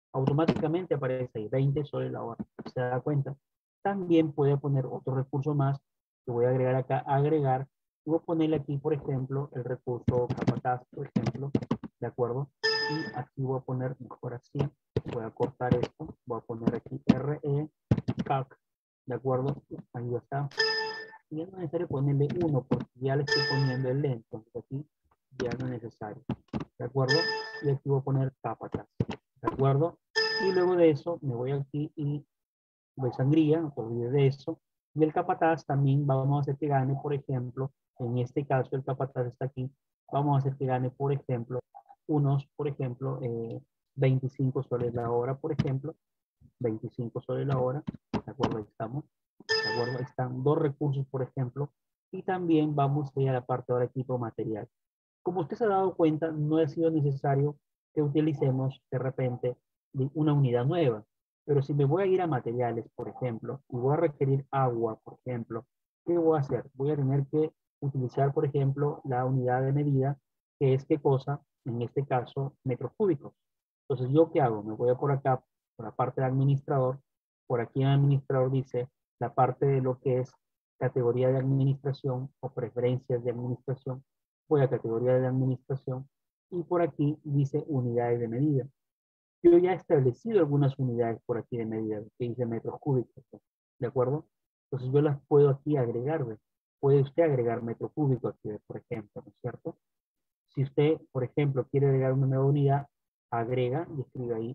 automáticamente aparece ahí 20 soles la hora. ¿Se da cuenta? También puede poner otro recurso más que voy a agregar acá, agregar, y voy a ponerle aquí, por ejemplo, el recurso capataz, por ejemplo, ¿de acuerdo? Y aquí voy a poner, mejor así, voy a cortar esto, voy a poner aquí RE, CAC, ¿de acuerdo? Ahí ya está. Y no es necesario ponerle 1 porque ya le estoy poniendo el lento, entonces aquí ya no es necesario, ¿de acuerdo? Y aquí voy a poner capataz, ¿de acuerdo? Y luego de eso me voy aquí y de sangría, no te olvides de eso. Y el capataz también vamos a hacer que gane, por ejemplo, en este caso el capataz está aquí, vamos a hacer que gane, por ejemplo, unos, por ejemplo, 25 soles la hora, por ejemplo, 25 soles la hora, ¿de acuerdo? Ahí estamos, ¿de acuerdo? Ahí están dos recursos, por ejemplo, y también vamos a ir a la parte ahora equipo material. Como usted se ha dado cuenta, no ha sido necesario que utilicemos de repente una unidad nueva. Pero si me voy a ir a materiales, por ejemplo, y voy a requerir agua, por ejemplo, ¿qué voy a hacer? Voy a tener que utilizar, por ejemplo, la unidad de medida, que es qué cosa, en este caso, metros cúbicos. Entonces, ¿yo qué hago? Me voy a por acá, por la parte de administrador. Por aquí en administrador dice la parte de lo que es categoría de administración o preferencias de administración. Voy a categoría de administración y por aquí dice unidades de medida. Yo ya he establecido algunas unidades por aquí de medida, que dice metros cúbicos, ¿de acuerdo? Entonces yo las puedo aquí agregar, ¿ve? Puede usted agregar metro cúbico aquí, por ejemplo, ¿no es cierto? Si usted, por ejemplo, quiere agregar una nueva unidad, agrega y escribe ahí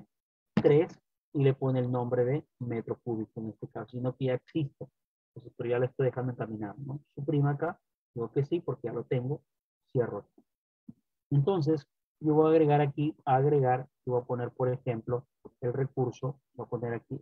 M3 y le pone el nombre de metro cúbico en este caso, sino que ya existe. Entonces, pero ya le estoy dejando caminar, ¿no? Suprima acá, digo que sí, porque ya lo tengo, cierro. Entonces, yo voy a agregar aquí, agregar, y voy a poner, por ejemplo, el recurso, voy a poner aquí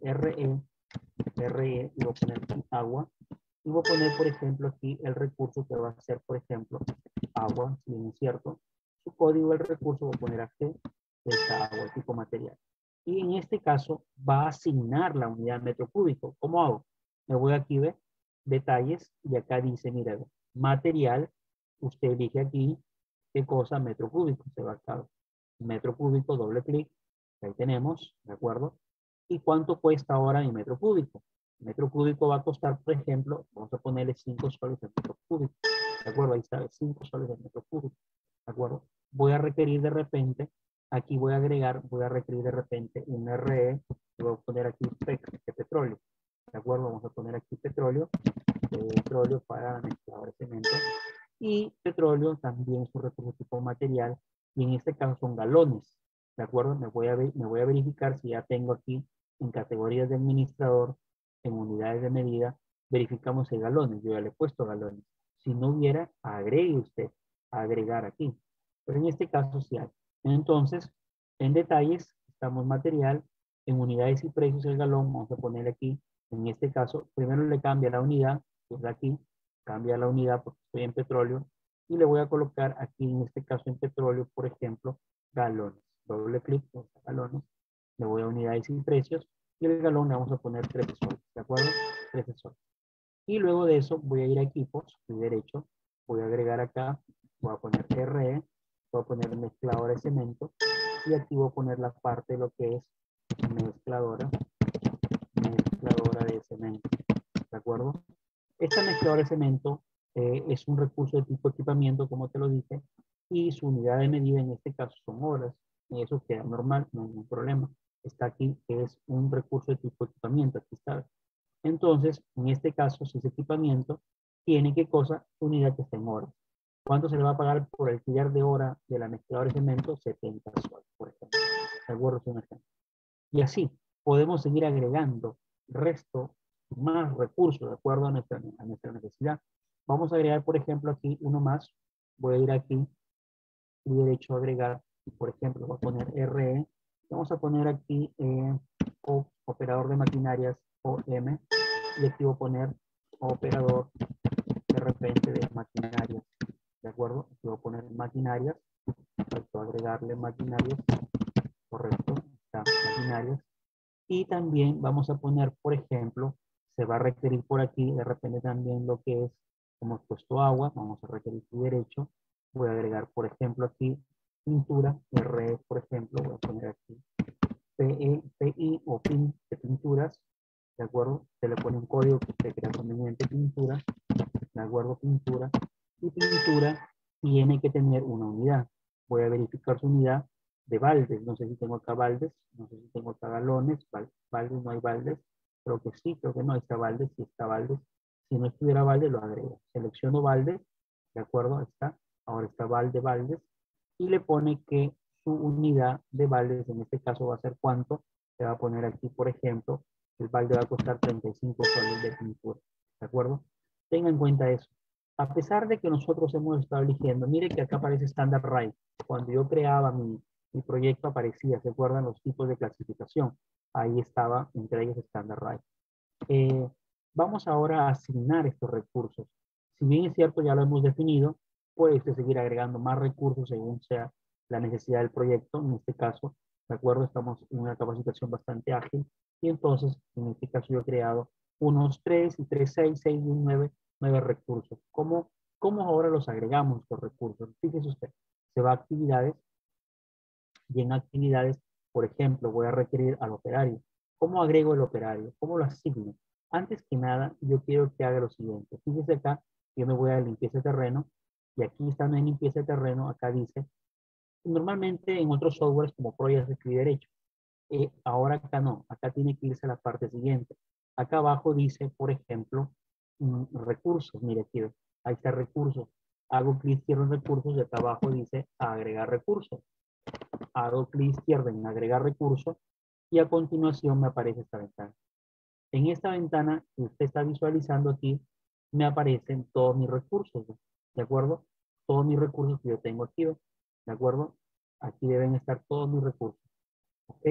RE, y voy a poner aquí agua, y voy a poner, por ejemplo, aquí el recurso que va a ser, por ejemplo, agua, si bien es cierto, su código del recurso voy a poner aquí, esta agua, tipo material. Y en este caso va a asignar la unidad metro cúbico. ¿Cómo hago? Me voy aquí, ve, detalles, y acá dice, mira, material, usted elige aquí, ¿qué cosa? Metro cúbico, se va acá, metro cúbico, doble clic, ahí tenemos, ¿de acuerdo? ¿Y cuánto cuesta ahora mi metro cúbico? Metro cúbico va a costar, por ejemplo, vamos a ponerle 5 soles de metro cúbico. ¿De acuerdo? Ahí está, 5 soles de metro cúbico. ¿De acuerdo? Voy a requerir de repente, aquí voy a agregar, voy a requerir de repente un RE, voy a poner aquí PEC, de petróleo. ¿De acuerdo? Vamos a poner aquí petróleo para mezclar cemento. Y petróleo también es un recurso tipo material, y en este caso son galones. ¿De acuerdo? Me voy a verificar si ya tengo aquí en categorías de administrador, en unidades de medida, verificamos el galones. Yo ya le he puesto galones. Si no hubiera, agregue usted, agregar aquí. Pero en este caso sí hay. Entonces, en detalles, estamos material, en unidades y precios el galón, vamos a poner aquí, en este caso, primero le cambia la unidad, que es aquí, cambia la unidad porque estoy en petróleo, y le voy a colocar aquí, en este caso en petróleo, por ejemplo, galones. Doble clic, galones, le voy a unidades y precios, y el galón le vamos a poner 13 soles, ¿de acuerdo? 13 soles. Y luego de eso voy a ir a equipos, clic derecho, voy a agregar acá, voy a poner RE, voy a poner mezcladora de cemento, y aquí voy a poner la parte de lo que es mezcladora, mezcladora de cemento, ¿de acuerdo? Esta mezcladora de cemento es un recurso de tipo equipamiento, como te lo dije, y su unidad de medida en este caso son horas, y eso queda normal, no hay ningún problema. Está aquí, que es un recurso de tipo equipamiento, aquí está. Entonces, en este caso, si es equipamiento, tiene qué cosa, unidad que está en horas. ¿Cuánto se le va a pagar por el alquiler de hora de la mezcladora de cemento? 70 soles, por ejemplo. ¿De acuerdo? Es un ejemplo. Y así podemos seguir agregando resto, más recursos de acuerdo a nuestra necesidad. Vamos a agregar, por ejemplo, aquí uno más. Voy a ir aquí y derecho a agregar, por ejemplo, voy a poner RE. Vamos a poner aquí operador de maquinarias OM y aquí voy a poner operador de repente de maquinarias. ¿De acuerdo? Aquí voy a poner maquinarias. Voy a agregarle maquinarias. Correcto. Está maquinarias. Y también vamos a poner, por ejemplo, se va a requerir por aquí de repente también lo que es, hemos puesto agua, vamos a requerir su derecho. Voy a agregar, por ejemplo, aquí pintura, R, por ejemplo, voy a poner aquí PI o PIN de pinturas, ¿de acuerdo? Se le pone un código que usted crea conveniente pintura, ¿de acuerdo? Pintura. Y pintura tiene que tener una unidad. Voy a verificar su unidad de baldes. No sé si tengo acá baldes, no sé si tengo acá galones, baldes, no hay baldes. Creo que sí, creo que no, ahí está baldes, sí está baldes. Si no estuviera balde, lo agrego. Selecciono balde, ¿de acuerdo? Ahí está. Ahora está balde, baldes. Y le pone que su unidad de baldes, en este caso va a ser cuánto. Se va a poner aquí, por ejemplo, el balde va a costar 35 soles de pintura. ¿De acuerdo? Tenga en cuenta eso. A pesar de que nosotros hemos estado eligiendo, mire que acá aparece Standard Rate. Cuando yo creaba mi proyecto aparecía, ¿se acuerdan los tipos de clasificación? Ahí estaba entre ellos Standard Rate. Vamos ahora a asignar estos recursos. Si bien es cierto, ya lo hemos definido, puede usted seguir agregando más recursos según sea la necesidad del proyecto. En este caso, ¿de acuerdo? Estamos en una capacitación bastante ágil y entonces, en este caso, yo he creado unos 3 y 3, 6, 6 y 9 recursos. ¿Cómo ahora los agregamos estos recursos? Fíjese usted, se va a actividades y en actividades, por ejemplo, voy a requerir al operario. ¿Cómo agrego el operario? ¿Cómo lo asigno? Antes que nada, yo quiero que haga lo siguiente. Fíjese acá, yo me voy a limpieza de terreno y aquí estando en limpieza de terreno, acá dice, normalmente en otros softwares como Pro ya se escribe derecho. Ahora acá no, acá tiene que irse a la parte siguiente. Acá abajo dice, por ejemplo, recursos. Mire aquí, ahí está recursos. Hago clic izquierdo en recursos y acá abajo dice agregar recursos. Hago clic izquierdo en agregar recursos y a continuación me aparece esta ventana. En esta ventana que usted está visualizando aquí, me aparecen todos mis recursos, ¿de acuerdo? Todos mis recursos que yo tengo aquí, ¿de acuerdo? Aquí deben estar todos mis recursos. Ok,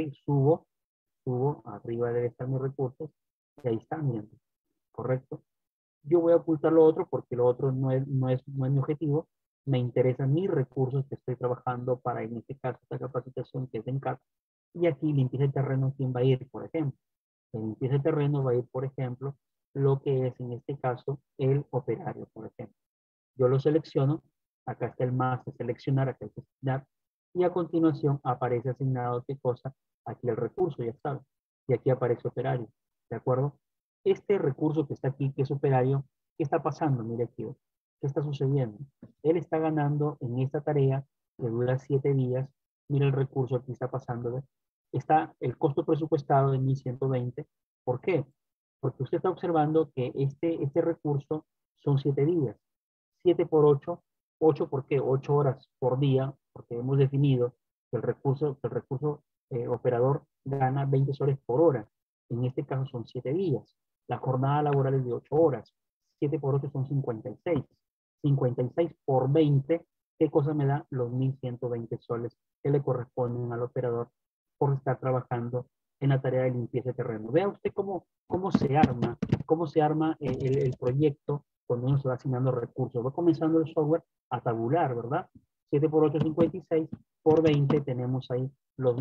subo, arriba debe estar mis recursos y ahí están, miren, correcto. Yo voy a ocultar lo otro porque lo otro no es mi objetivo. Me interesan mis recursos que estoy trabajando para, en este caso, esta capacitación que es en CAP. Y aquí limpieza de terreno, ¿quién va a ir, por ejemplo? En limpieza de terreno va a ir, por ejemplo, lo que es en este caso el operario, por ejemplo. Yo lo selecciono, acá está el más de seleccionar, acá hay que asignar, y a continuación aparece asignado qué cosa, aquí el recurso, ya está, y aquí aparece operario, ¿de acuerdo? Este recurso que está aquí, que es operario, ¿qué está pasando? Mire aquí, ¿qué está sucediendo? Él está ganando en esta tarea que dura 7 días, mira el recurso aquí está pasando, está el costo presupuestado de 1120, ¿por qué? Porque usted está observando que este recurso son 7 días. 7 por 8, 8 ¿por qué? 8 horas por día, porque hemos definido que el recurso operador gana 20 soles por hora. En este caso son 7 días. La jornada laboral es de 8 horas. 7 por 8 son 56. 56 por 20, ¿qué cosa me da? Los 1120 soles que le corresponden al operador por estar trabajando en la tarea de limpieza de terreno. Vea usted cómo se arma el proyecto cuando uno se va asignando recursos. Va comenzando el software a tabular, ¿verdad? 7 por 8, 56, por 20 tenemos ahí los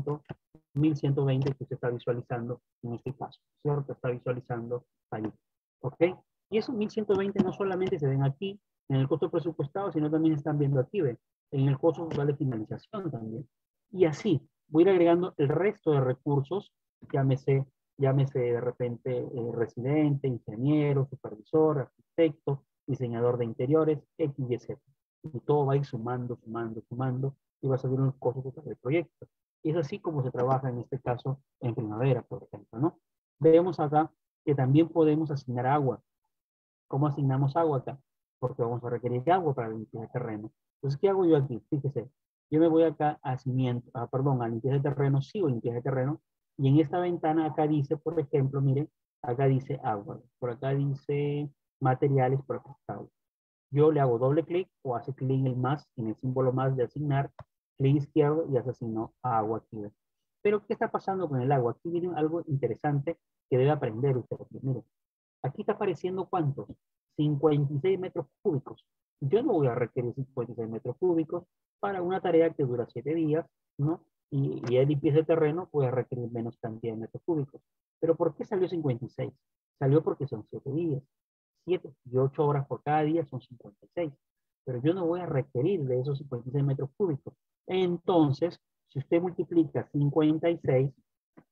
1120 que usted está visualizando en este caso, ¿cierto? Está visualizando ahí, ¿ok? Y esos 1120 no solamente se ven aquí en el costo presupuestado, sino también están viendo aquí, ¿ven? En el costo total de finalización también. Y así, voy a ir agregando el resto de recursos, llámese de repente residente, ingeniero, supervisor, arquitecto, diseñador de interiores, X, Y, Z. Y todo va a ir sumando, sumando, sumando, y va a salir un costo total del proyecto. Y es así como se trabaja en este caso en primavera, por ejemplo, ¿no? Vemos acá que también podemos asignar agua. ¿Cómo asignamos agua acá? Porque vamos a requerir agua para limpiar el terreno. Entonces, ¿qué hago yo aquí? Fíjese, yo me voy acá a cimiento, a limpieza de terreno, sigo limpieza de terreno, y en esta ventana acá dice, por ejemplo, miren, acá dice agua, por acá dice materiales processados. Yo le hago doble clic o hace clic en el más, en el símbolo más de asignar, clic izquierdo y ya se asignó a agua aquí. Pero, ¿qué está pasando con el agua? Aquí viene algo interesante que debe aprender usted. Miren, aquí está apareciendo ¿cuántos? 56 metros cúbicos. Yo no voy a requerir 56 metros cúbicos para una tarea que dura 7 días, ¿no? Y el limpieza de terreno puede requerir menos cantidad de metros cúbicos. ¿Pero por qué salió 56? Salió porque son 7 días. 7 y 8 horas por cada día son 56. Pero yo no voy a requerir de esos 56 metros cúbicos. Entonces, si usted multiplica 56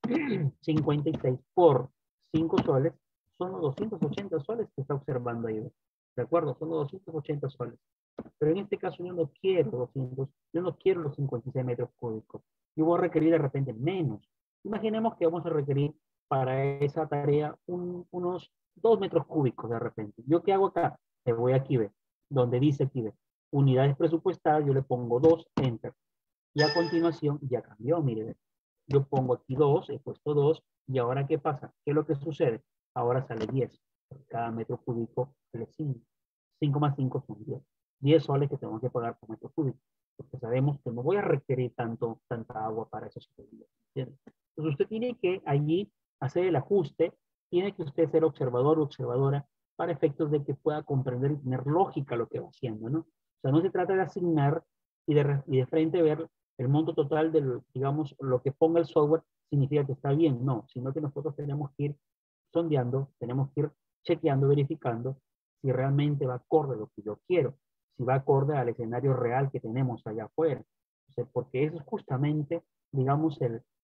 56 por 5 soles son los 280 soles que está observando ahí. ¿De acuerdo? Son los 280 soles. Pero en este caso yo no quiero 200, yo no quiero los 56 metros cúbicos. Yo voy a requerir de repente menos. Imaginemos que vamos a requerir para esa tarea unos 2 metros cúbicos de repente. ¿Yo qué hago acá? Me voy aquí, ve, donde dice aquí, ve, unidades presupuestadas, yo le pongo 2, enter. Y a continuación ya cambió, mire, ve. Yo pongo aquí 2, he puesto 2, y ahora ¿qué pasa? ¿Qué es lo que sucede? Ahora sale 10. Por cada metro cúbico sale 5. 5 más 5 son 10. 10 soles que tengo que pagar por metro cúbico. Porque sabemos que no voy a requerir tanta agua para esos días. ¿Entiendes? Entonces usted tiene que allí hacer el ajuste, tiene que usted ser observador o observadora para efectos de que pueda comprender y tener lógica lo que va haciendo, ¿no? O sea, no se trata de asignar y de frente ver el monto total del, digamos, lo que ponga el software significa que está bien, no, sino que nosotros tenemos que ir sondeando, tenemos que ir chequeando, verificando si realmente va acorde a lo que yo quiero, si va acorde al escenario real que tenemos allá afuera. O sea, porque eso es justamente, digamos,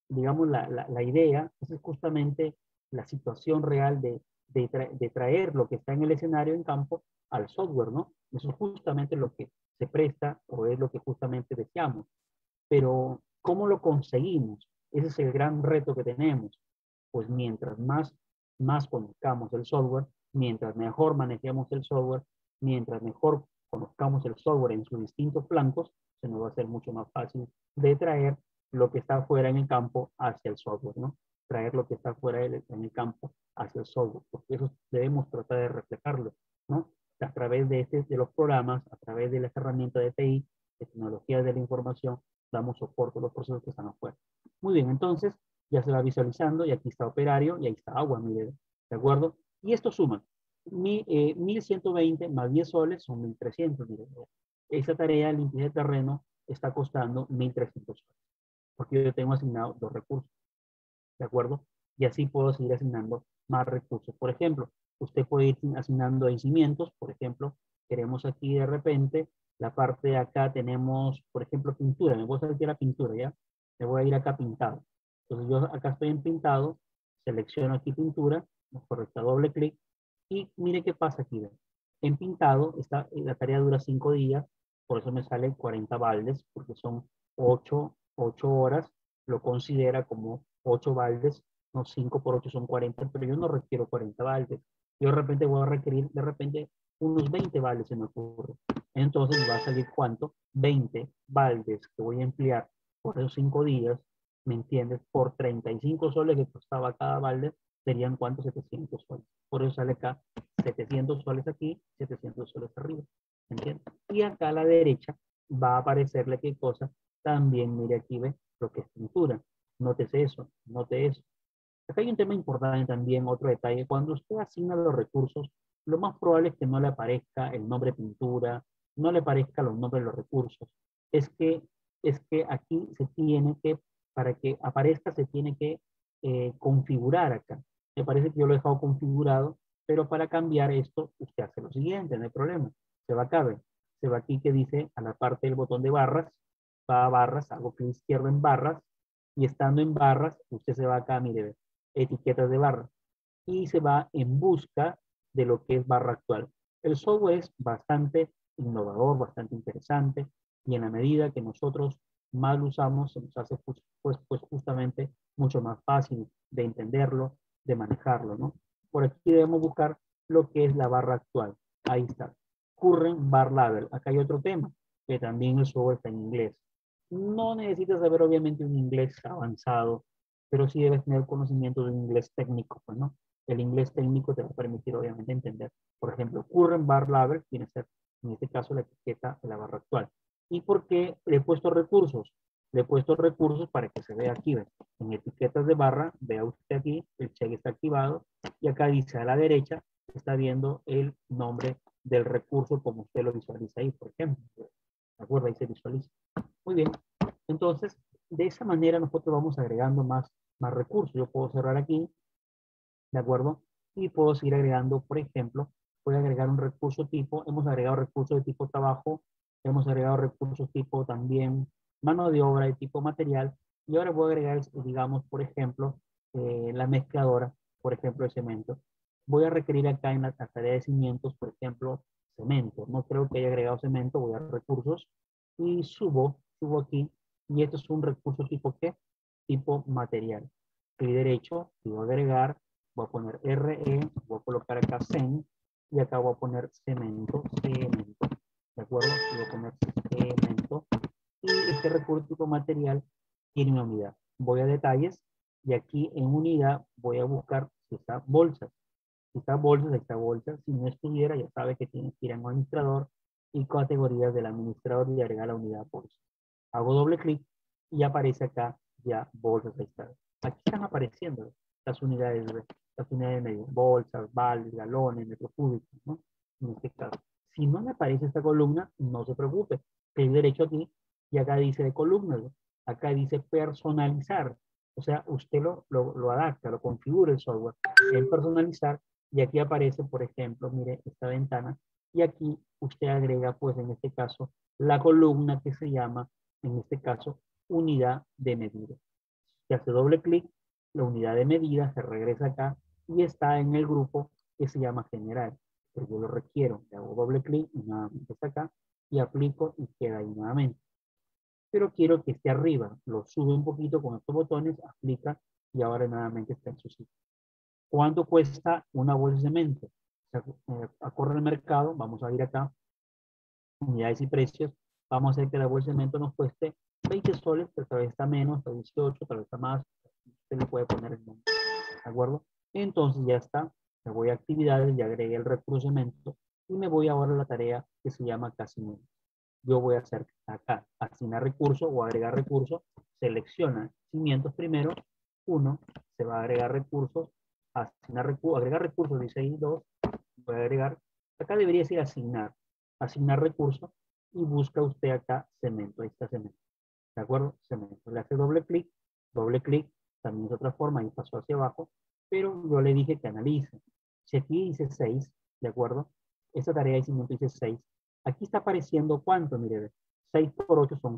la idea, esa es justamente la situación real de traer lo que está en el escenario en campo al software, ¿no? Eso es justamente lo que se presta o es lo que justamente deseamos. Pero, ¿cómo lo conseguimos? Ese es el gran reto que tenemos. Pues mientras más conozcamos el software, mientras mejor manejemos el software, mientras mejor conozcamos el software en sus distintos flancos, se nos va a hacer mucho más fácil de traer lo que está fuera en el campo hacia el software, ¿no? Traer lo que está fuera en el campo hacia el software, porque eso debemos tratar de reflejarlo, ¿no? A través de los programas, a través de las herramientas de TI, de tecnologías de la información, damos soporte a los procesos que están afuera. Muy bien, entonces ya se va visualizando y aquí está operario y ahí está agua, mire, ¿de acuerdo? Y esto suma, 1120 más 10 soles son 1300, mire. Esa tarea de limpieza de terreno está costando 1300 soles, porque yo tengo asignado 2 recursos, ¿de acuerdo? Y así puedo seguir asignando más recursos. Por ejemplo, usted puede ir asignando vencimientos, por ejemplo, queremos aquí de repente, la parte de acá tenemos, por ejemplo, pintura, me voy a salir a pintura, ¿ya? Me voy a ir acá a pintado. Entonces yo acá estoy en pintado, selecciono aquí pintura, correcto, doble clic, y mire qué pasa aquí, ¿ven? En pintado, la tarea dura 5 días, por eso me salen 40 baldes, porque son 8 horas, lo considera como 8 baldes, no 5 por 8 son 40, pero yo no requiero 40 baldes. Yo de repente voy a requerir, de repente, unos 20 baldes se me ocurre. Entonces me va a salir ¿cuánto? 20 baldes que voy a emplear por esos 5 días, ¿me entiendes? Por 35 soles que costaba cada balde, serían ¿cuántos? 700 soles. Por eso sale acá 700 soles aquí, 700 soles arriba, ¿me entiendes? Y acá a la derecha va a aparecerle qué cosa. También mire aquí, ve lo que es pintura. Nótese eso, note eso. Acá hay un tema importante también, otro detalle. Cuando usted asigna los recursos, lo más probable es que no le aparezca el nombre pintura, no le aparezca los nombres de los recursos. Es que, es que aquí se tiene que, para que aparezca, se tiene que configurar acá. Me parece que yo lo he dejado configurado, pero para cambiar esto, usted hace lo siguiente, no hay problema. Se va acá, se va aquí que dice a la parte del botón de barras, va a barras, hago clic izquierdo en barras, y estando en barras, usted se va acá, mire, etiquetas de barra y se va en busca de lo que es barra actual. El software es bastante innovador, bastante interesante y en la medida que nosotros más lo usamos, se nos hace pues justamente mucho más fácil de entenderlo, de manejarlo, ¿no? Por aquí debemos buscar lo que es la barra actual. Ahí está. Current Bar Label. Acá hay otro tema, que también el software está en inglés. No necesitas saber obviamente un inglés avanzado, pero sí debes tener conocimiento de un inglés técnico, pues, ¿no? El inglés técnico te va a permitir, obviamente, entender. Por ejemplo, current bar label tiene que ser, en este caso, la etiqueta de la barra actual. ¿Y por qué le he puesto recursos? Le he puesto recursos para que se vea aquí, ¿ves? En etiquetas de barra, vea usted aquí, el check está activado, y acá dice a la derecha, está viendo el nombre del recurso como usted lo visualiza ahí, por ejemplo. ¿De acuerdo? Ahí se visualiza. Muy bien. Entonces, de esa manera nosotros vamos agregando más recursos. Yo puedo cerrar aquí, ¿de acuerdo? Y puedo seguir agregando, por ejemplo, voy a agregar un recurso tipo, hemos agregado recursos de tipo trabajo, hemos agregado recursos tipo también mano de obra de tipo material, y ahora voy a agregar, digamos, por ejemplo, la mezcladora, por ejemplo, de cemento. Voy a requerir acá en la tarea de cimientos, por ejemplo, cemento. No creo que haya agregado cemento, voy a recursos y subo aquí. Y esto es un recurso tipo ¿qué? Tipo material. Clic derecho, y voy a agregar, voy a poner RE, voy a colocar acá CEN y acá voy a poner cemento. ¿De acuerdo? Y voy a poner cemento. Y este recurso tipo material tiene una unidad. Voy a detalles y aquí en unidad voy a buscar si está bolsas. Si está bolsas, está bolsas. Si no estuviera, ya sabe que tiene que ir a administrador y categorías del administrador y agregar la unidad bolsa. Hago doble clic y aparece acá ya bolsas. Ahí está. Aquí están apareciendo las unidades de medida, bolsas, baldes, galones, metros cúbicos, ¿no? En este caso. Si no me aparece esta columna, no se preocupe. Clic derecho aquí y acá dice de columnas. Acá dice personalizar. O sea, usted lo adapta, lo configura el software en personalizar y aquí aparece, por ejemplo, mire esta ventana y aquí usted agrega, pues en este caso, la columna que se llama, en este caso, unidad de medida. Se hace doble clic, la unidad de medida se regresa acá y está en el grupo que se llama general. Pero yo lo requiero, le hago doble clic y nuevamente está acá y aplico y queda ahí nuevamente. Pero quiero que esté arriba, lo subo un poquito con estos botones, aplica y ahora nuevamente está en su sitio. ¿Cuánto cuesta una bolsa de cemento? O sea, corre el mercado, vamos a ir acá, unidades y precios, vamos a hacer que la bolsa de cemento nos cueste 20 soles, pero tal vez está menos, está 18, tal vez está más, usted le puede poner el nombre, ¿de acuerdo? Entonces ya está, me voy a actividades, ya agregué el recurso cemento y me voy ahora a la tarea que se llama cimiento. Yo voy a hacer acá, asignar recurso o agregar recursos, selecciona cimientos primero, uno, se va a agregar recursos, agregar recursos, dice ahí dos, voy a agregar, acá debería decir asignar recursos y busca usted acá cemento, ahí está cemento, ¿de acuerdo? Cemento, le hace doble clic, también es otra forma, ahí pasó hacia abajo, pero yo le dije que analice. Si aquí dice 6, ¿de acuerdo? Esta tarea de cimiento dice 6. Aquí está apareciendo cuánto, mire, 6 por 8 son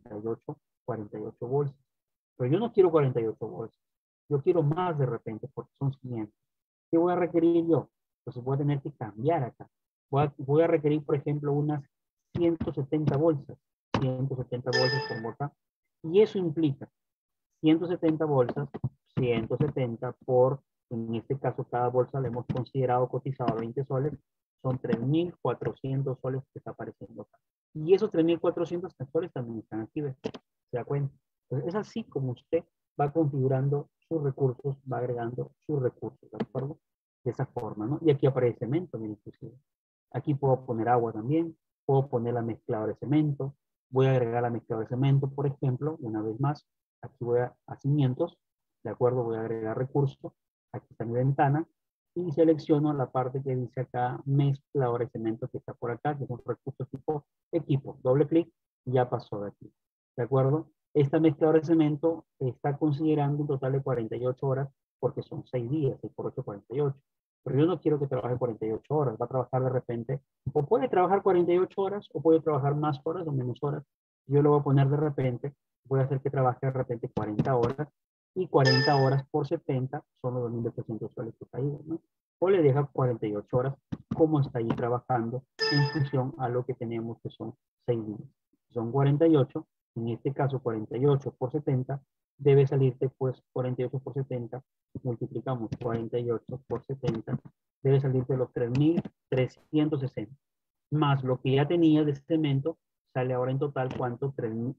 48 bolsas. Pero yo no quiero 48 bolsas. Yo quiero más de repente porque son 500. ¿Qué voy a requerir yo? Entonces voy a tener que cambiar acá. Voy a requerir, por ejemplo, unas 170 bolsas. 170 bolsas por bolsa. Y eso implica 170 bolsas, 170 por, en este caso, cada bolsa le hemos considerado cotizado a 20 soles, son 3.400 soles que está apareciendo acá. Y esos 3.400 soles también están aquí, ¿ves? ¿Se da cuenta? Entonces, es así como usted va configurando sus recursos, va agregando sus recursos, ¿de acuerdo? De esa forma, ¿no? Y aquí aparece cemento, inclusive. Aquí puedo poner agua también, puedo poner la mezcladora de cemento, voy a agregar la mezcladora de cemento, por ejemplo, una vez más, aquí voy a cimientos, ¿de acuerdo? Voy a agregar recursos, aquí está mi ventana, y selecciono la parte que dice acá mezcladora de cemento que está por acá, que es un recurso tipo equipo, doble clic, y ya pasó de aquí, ¿de acuerdo? Esta mezcladora de cemento está considerando un total de 48 horas, porque son 6 días, 6 por 8, 48. Pero yo no quiero que trabaje 48 horas, va a trabajar de repente, o puede trabajar 48 horas, o puede trabajar más horas o menos horas. Yo lo voy a poner de repente, voy a hacer que trabaje de repente 40 horas, y 40 horas por 70 son los 2.800 soles que está ahí, ¿no? O le deja 48 horas, como está ahí trabajando, en función a lo que tenemos que son 6 días. Son 48, en este caso 48 por 70, debe salirte pues 48 por 70, multiplicamos 48 por 70, debe salirte los 3.360, más lo que ya tenía de cemento, sale ahora en total, ¿cuánto?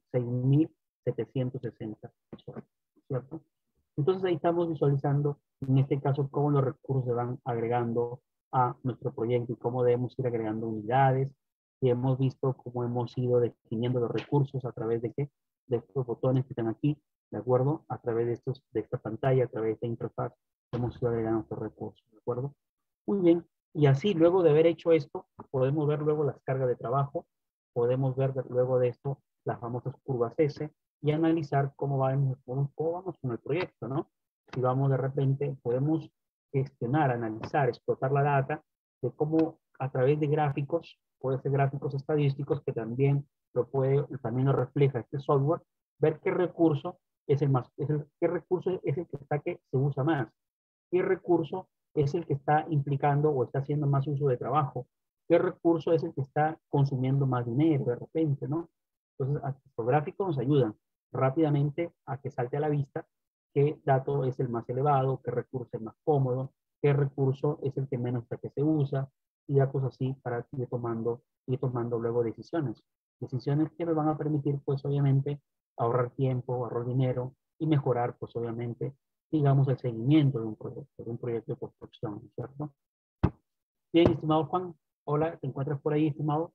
6.760 soles, ¿cierto? Entonces ahí estamos visualizando, en este caso, cómo los recursos se van agregando a nuestro proyecto y cómo debemos ir agregando unidades. Y hemos visto cómo hemos ido definiendo los recursos a través de qué, de estos botones que están aquí, ¿de acuerdo? A través de esta pantalla, a través de esta interfaz, hemos ido agregando estos recursos, ¿de acuerdo? Muy bien. Y así, luego de haber hecho esto, podemos ver luego las cargas de trabajo, podemos ver luego de esto las famosas curvas S y analizar cómo vamos con el proyecto, ¿no? Si vamos de repente, podemos gestionar, analizar, explotar la data de cómo a través de gráficos, puede ser gráficos estadísticos que también también lo refleja este software, ver qué recurso es el más, qué recurso es el que está que se usa más, qué recurso es el que está implicando o está haciendo más uso de trabajo, qué recurso es el que está consumiendo más dinero de repente, ¿no? Entonces, estos gráficos nos ayudan rápidamente a que salte a la vista qué dato es el más elevado, qué recurso es más cómodo, qué recurso es el que menos está que se usa, y datos así para ir tomando luego decisiones. Decisiones que nos van a permitir, pues obviamente, ahorrar tiempo, ahorrar dinero y mejorar, pues obviamente, digamos, el seguimiento de un proyecto de construcción, ¿cierto? Bien, estimado Juan, hola, ¿te encuentras por ahí, estimado?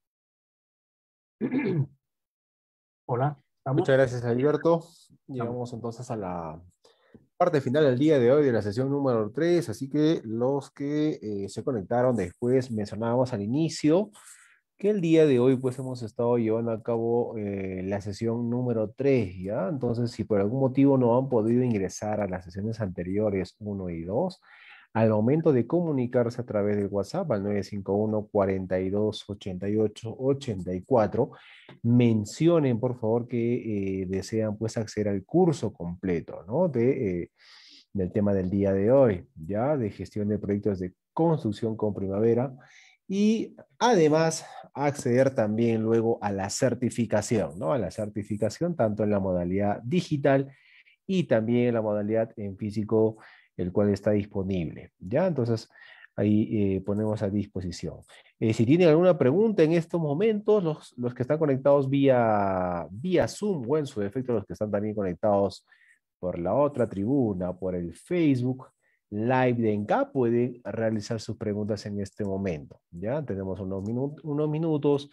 Hola, Muchas ¿estamos? gracias, Alberto. Estamos. Llegamos entonces a la parte final del día de hoy de la sesión número 3, así que los que se conectaron después mencionábamos al inicio que el día de hoy pues hemos estado llevando a cabo la sesión número 3, ¿ya? Entonces, si por algún motivo no han podido ingresar a las sesiones anteriores 1 y 2, al momento de comunicarse a través del WhatsApp al 951 42 88 84, mencionen por favor que desean pues acceder al curso completo, ¿no? Del tema del día de hoy, ya de gestión de proyectos de construcción con Primavera, y además acceder también luego a la certificación, ¿no? A la certificación tanto en la modalidad digital y también en la modalidad en físico, el cual está disponible, ¿ya? Entonces, ahí ponemos a disposición. Si tienen alguna pregunta en estos momentos, los que están conectados vía Zoom, o en su defecto los que están también conectados por la otra tribuna, por el Facebook Live de ENCAP, pueden realizar sus preguntas en este momento. Ya tenemos unos minutos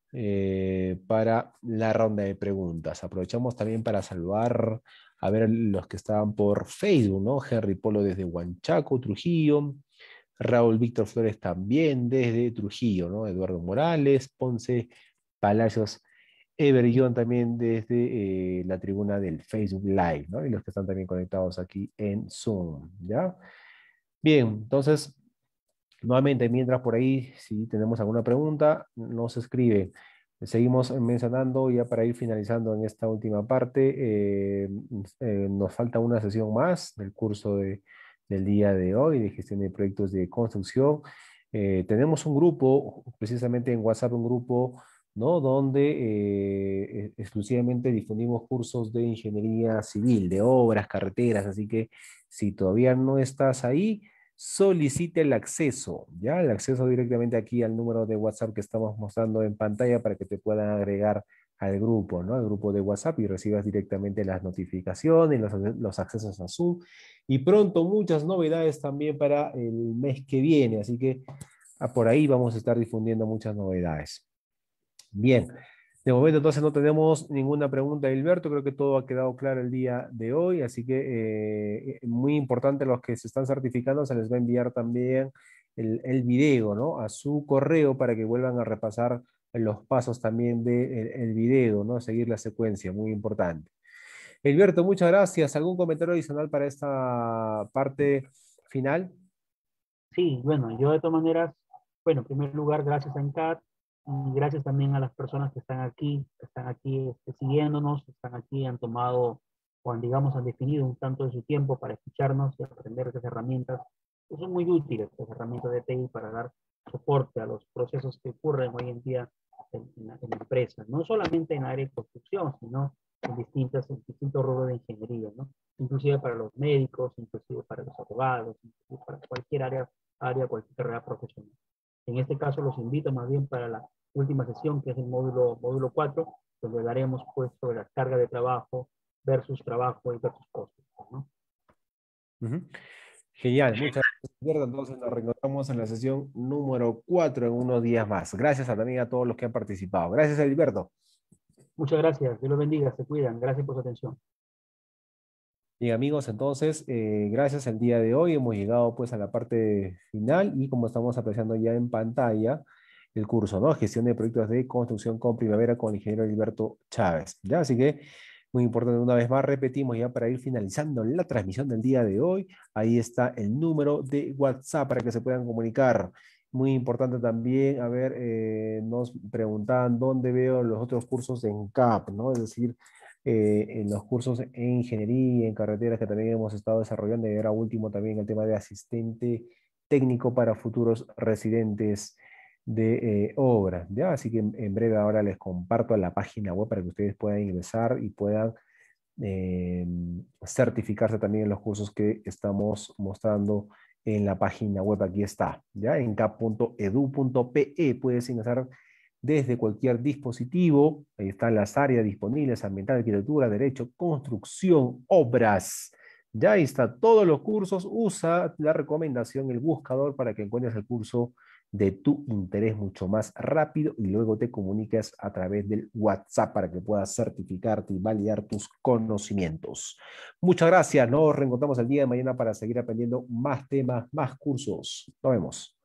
para la ronda de preguntas. Aprovechamos también para saludar a ver los que estaban por Facebook, ¿no? Henry Polo desde Huanchaco, Trujillo. Raúl Víctor Flores también desde Trujillo, ¿no? Eduardo Morales, Ponce, Palacios, Everjon también desde la tribuna del Facebook Live, ¿no? Y los que están también conectados aquí en Zoom, ¿ya? Bien, entonces, nuevamente, mientras por ahí, si tenemos alguna pregunta, nos escribe. Seguimos mencionando ya para ir finalizando en esta última parte. Nos falta una sesión más del curso del día de hoy de gestión de proyectos de construcción. Tenemos un grupo, precisamente en WhatsApp, un grupo, ¿no? Donde exclusivamente difundimos cursos de ingeniería civil, de obras, carreteras. Así que si todavía no estás ahí, solicite el acceso, ¿ya? El acceso directamente aquí al número de WhatsApp que estamos mostrando en pantalla para que te puedan agregar al grupo, ¿no? Al grupo de WhatsApp y recibas directamente las notificaciones, los accesos a Zoom y pronto muchas novedades también para el mes que viene, así que por ahí vamos a estar difundiendo muchas novedades. Bien, de momento entonces no tenemos ninguna pregunta, Gilberto. Creo que todo ha quedado claro el día de hoy, así que muy importante, los que se están certificando se les va a enviar también el video, ¿no? A su correo para que vuelvan a repasar los pasos también del video, ¿no? Seguir la secuencia, muy importante. Gilberto, muchas gracias. ¿Algún comentario adicional para esta parte final? Sí, bueno, yo de todas maneras, bueno, en primer lugar, gracias a ENCAT y gracias también a las personas que están aquí siguiéndonos, que están aquí, han tomado o han, digamos, han definido un tanto de su tiempo para escucharnos y aprender estas herramientas, que son muy útiles, estas herramientas de TI para dar soporte a los procesos que ocurren hoy en día en empresas, no solamente en área de construcción, sino en distintos rubros de ingeniería, ¿no? Inclusive para los médicos, inclusive para los abogados, inclusive para cualquier cualquier carrera profesional. En este caso los invito más bien para la última sesión, que es el módulo 4, donde daremos pues sobre la carga de trabajo versus trabajo y versus costos, ¿no? Ujú. Genial, muchas gracias, Gilberto. Entonces nos reencontramos en la sesión número 4 en unos días más. Gracias también a todos los que han participado. Gracias, Gilberto. Muchas gracias, Dios los bendiga, se cuidan, gracias por su atención. Bien, amigos, entonces, gracias al día de hoy. Hemos llegado pues a la parte final y como estamos apreciando ya en pantalla, el curso, ¿no? Gestión de proyectos de construcción con Primavera con el ingeniero Gilberto Chávez. ¿Ya? Así que, muy importante, una vez más, repetimos ya para ir finalizando la transmisión del día de hoy. Ahí está el número de WhatsApp para que se puedan comunicar. Muy importante también, a ver, nos preguntaban dónde veo los otros cursos en CAP, ¿no? Es decir, en los cursos en ingeniería, en carreteras que también hemos estado desarrollando, y ahora último también el tema de asistente técnico para futuros residentes de obra, ¿ya? Así que en breve ahora les comparto la página web para que ustedes puedan ingresar y puedan eh, certificarse también en los cursos que estamos mostrando en la página web. Aquí está, ¿ya? En cap.edu.pe puedes ingresar desde cualquier dispositivo. Ahí están las áreas disponibles: ambiental, arquitectura, derecho, construcción, obras. Ya ahí está todos los cursos. Usa la recomendación, el buscador, para que encuentres el curso de tu interés mucho más rápido y luego te comuniques a través del WhatsApp para que puedas certificarte y validar tus conocimientos. Muchas gracias. Nos reencontramos el día de mañana para seguir aprendiendo más temas, más cursos. Nos vemos.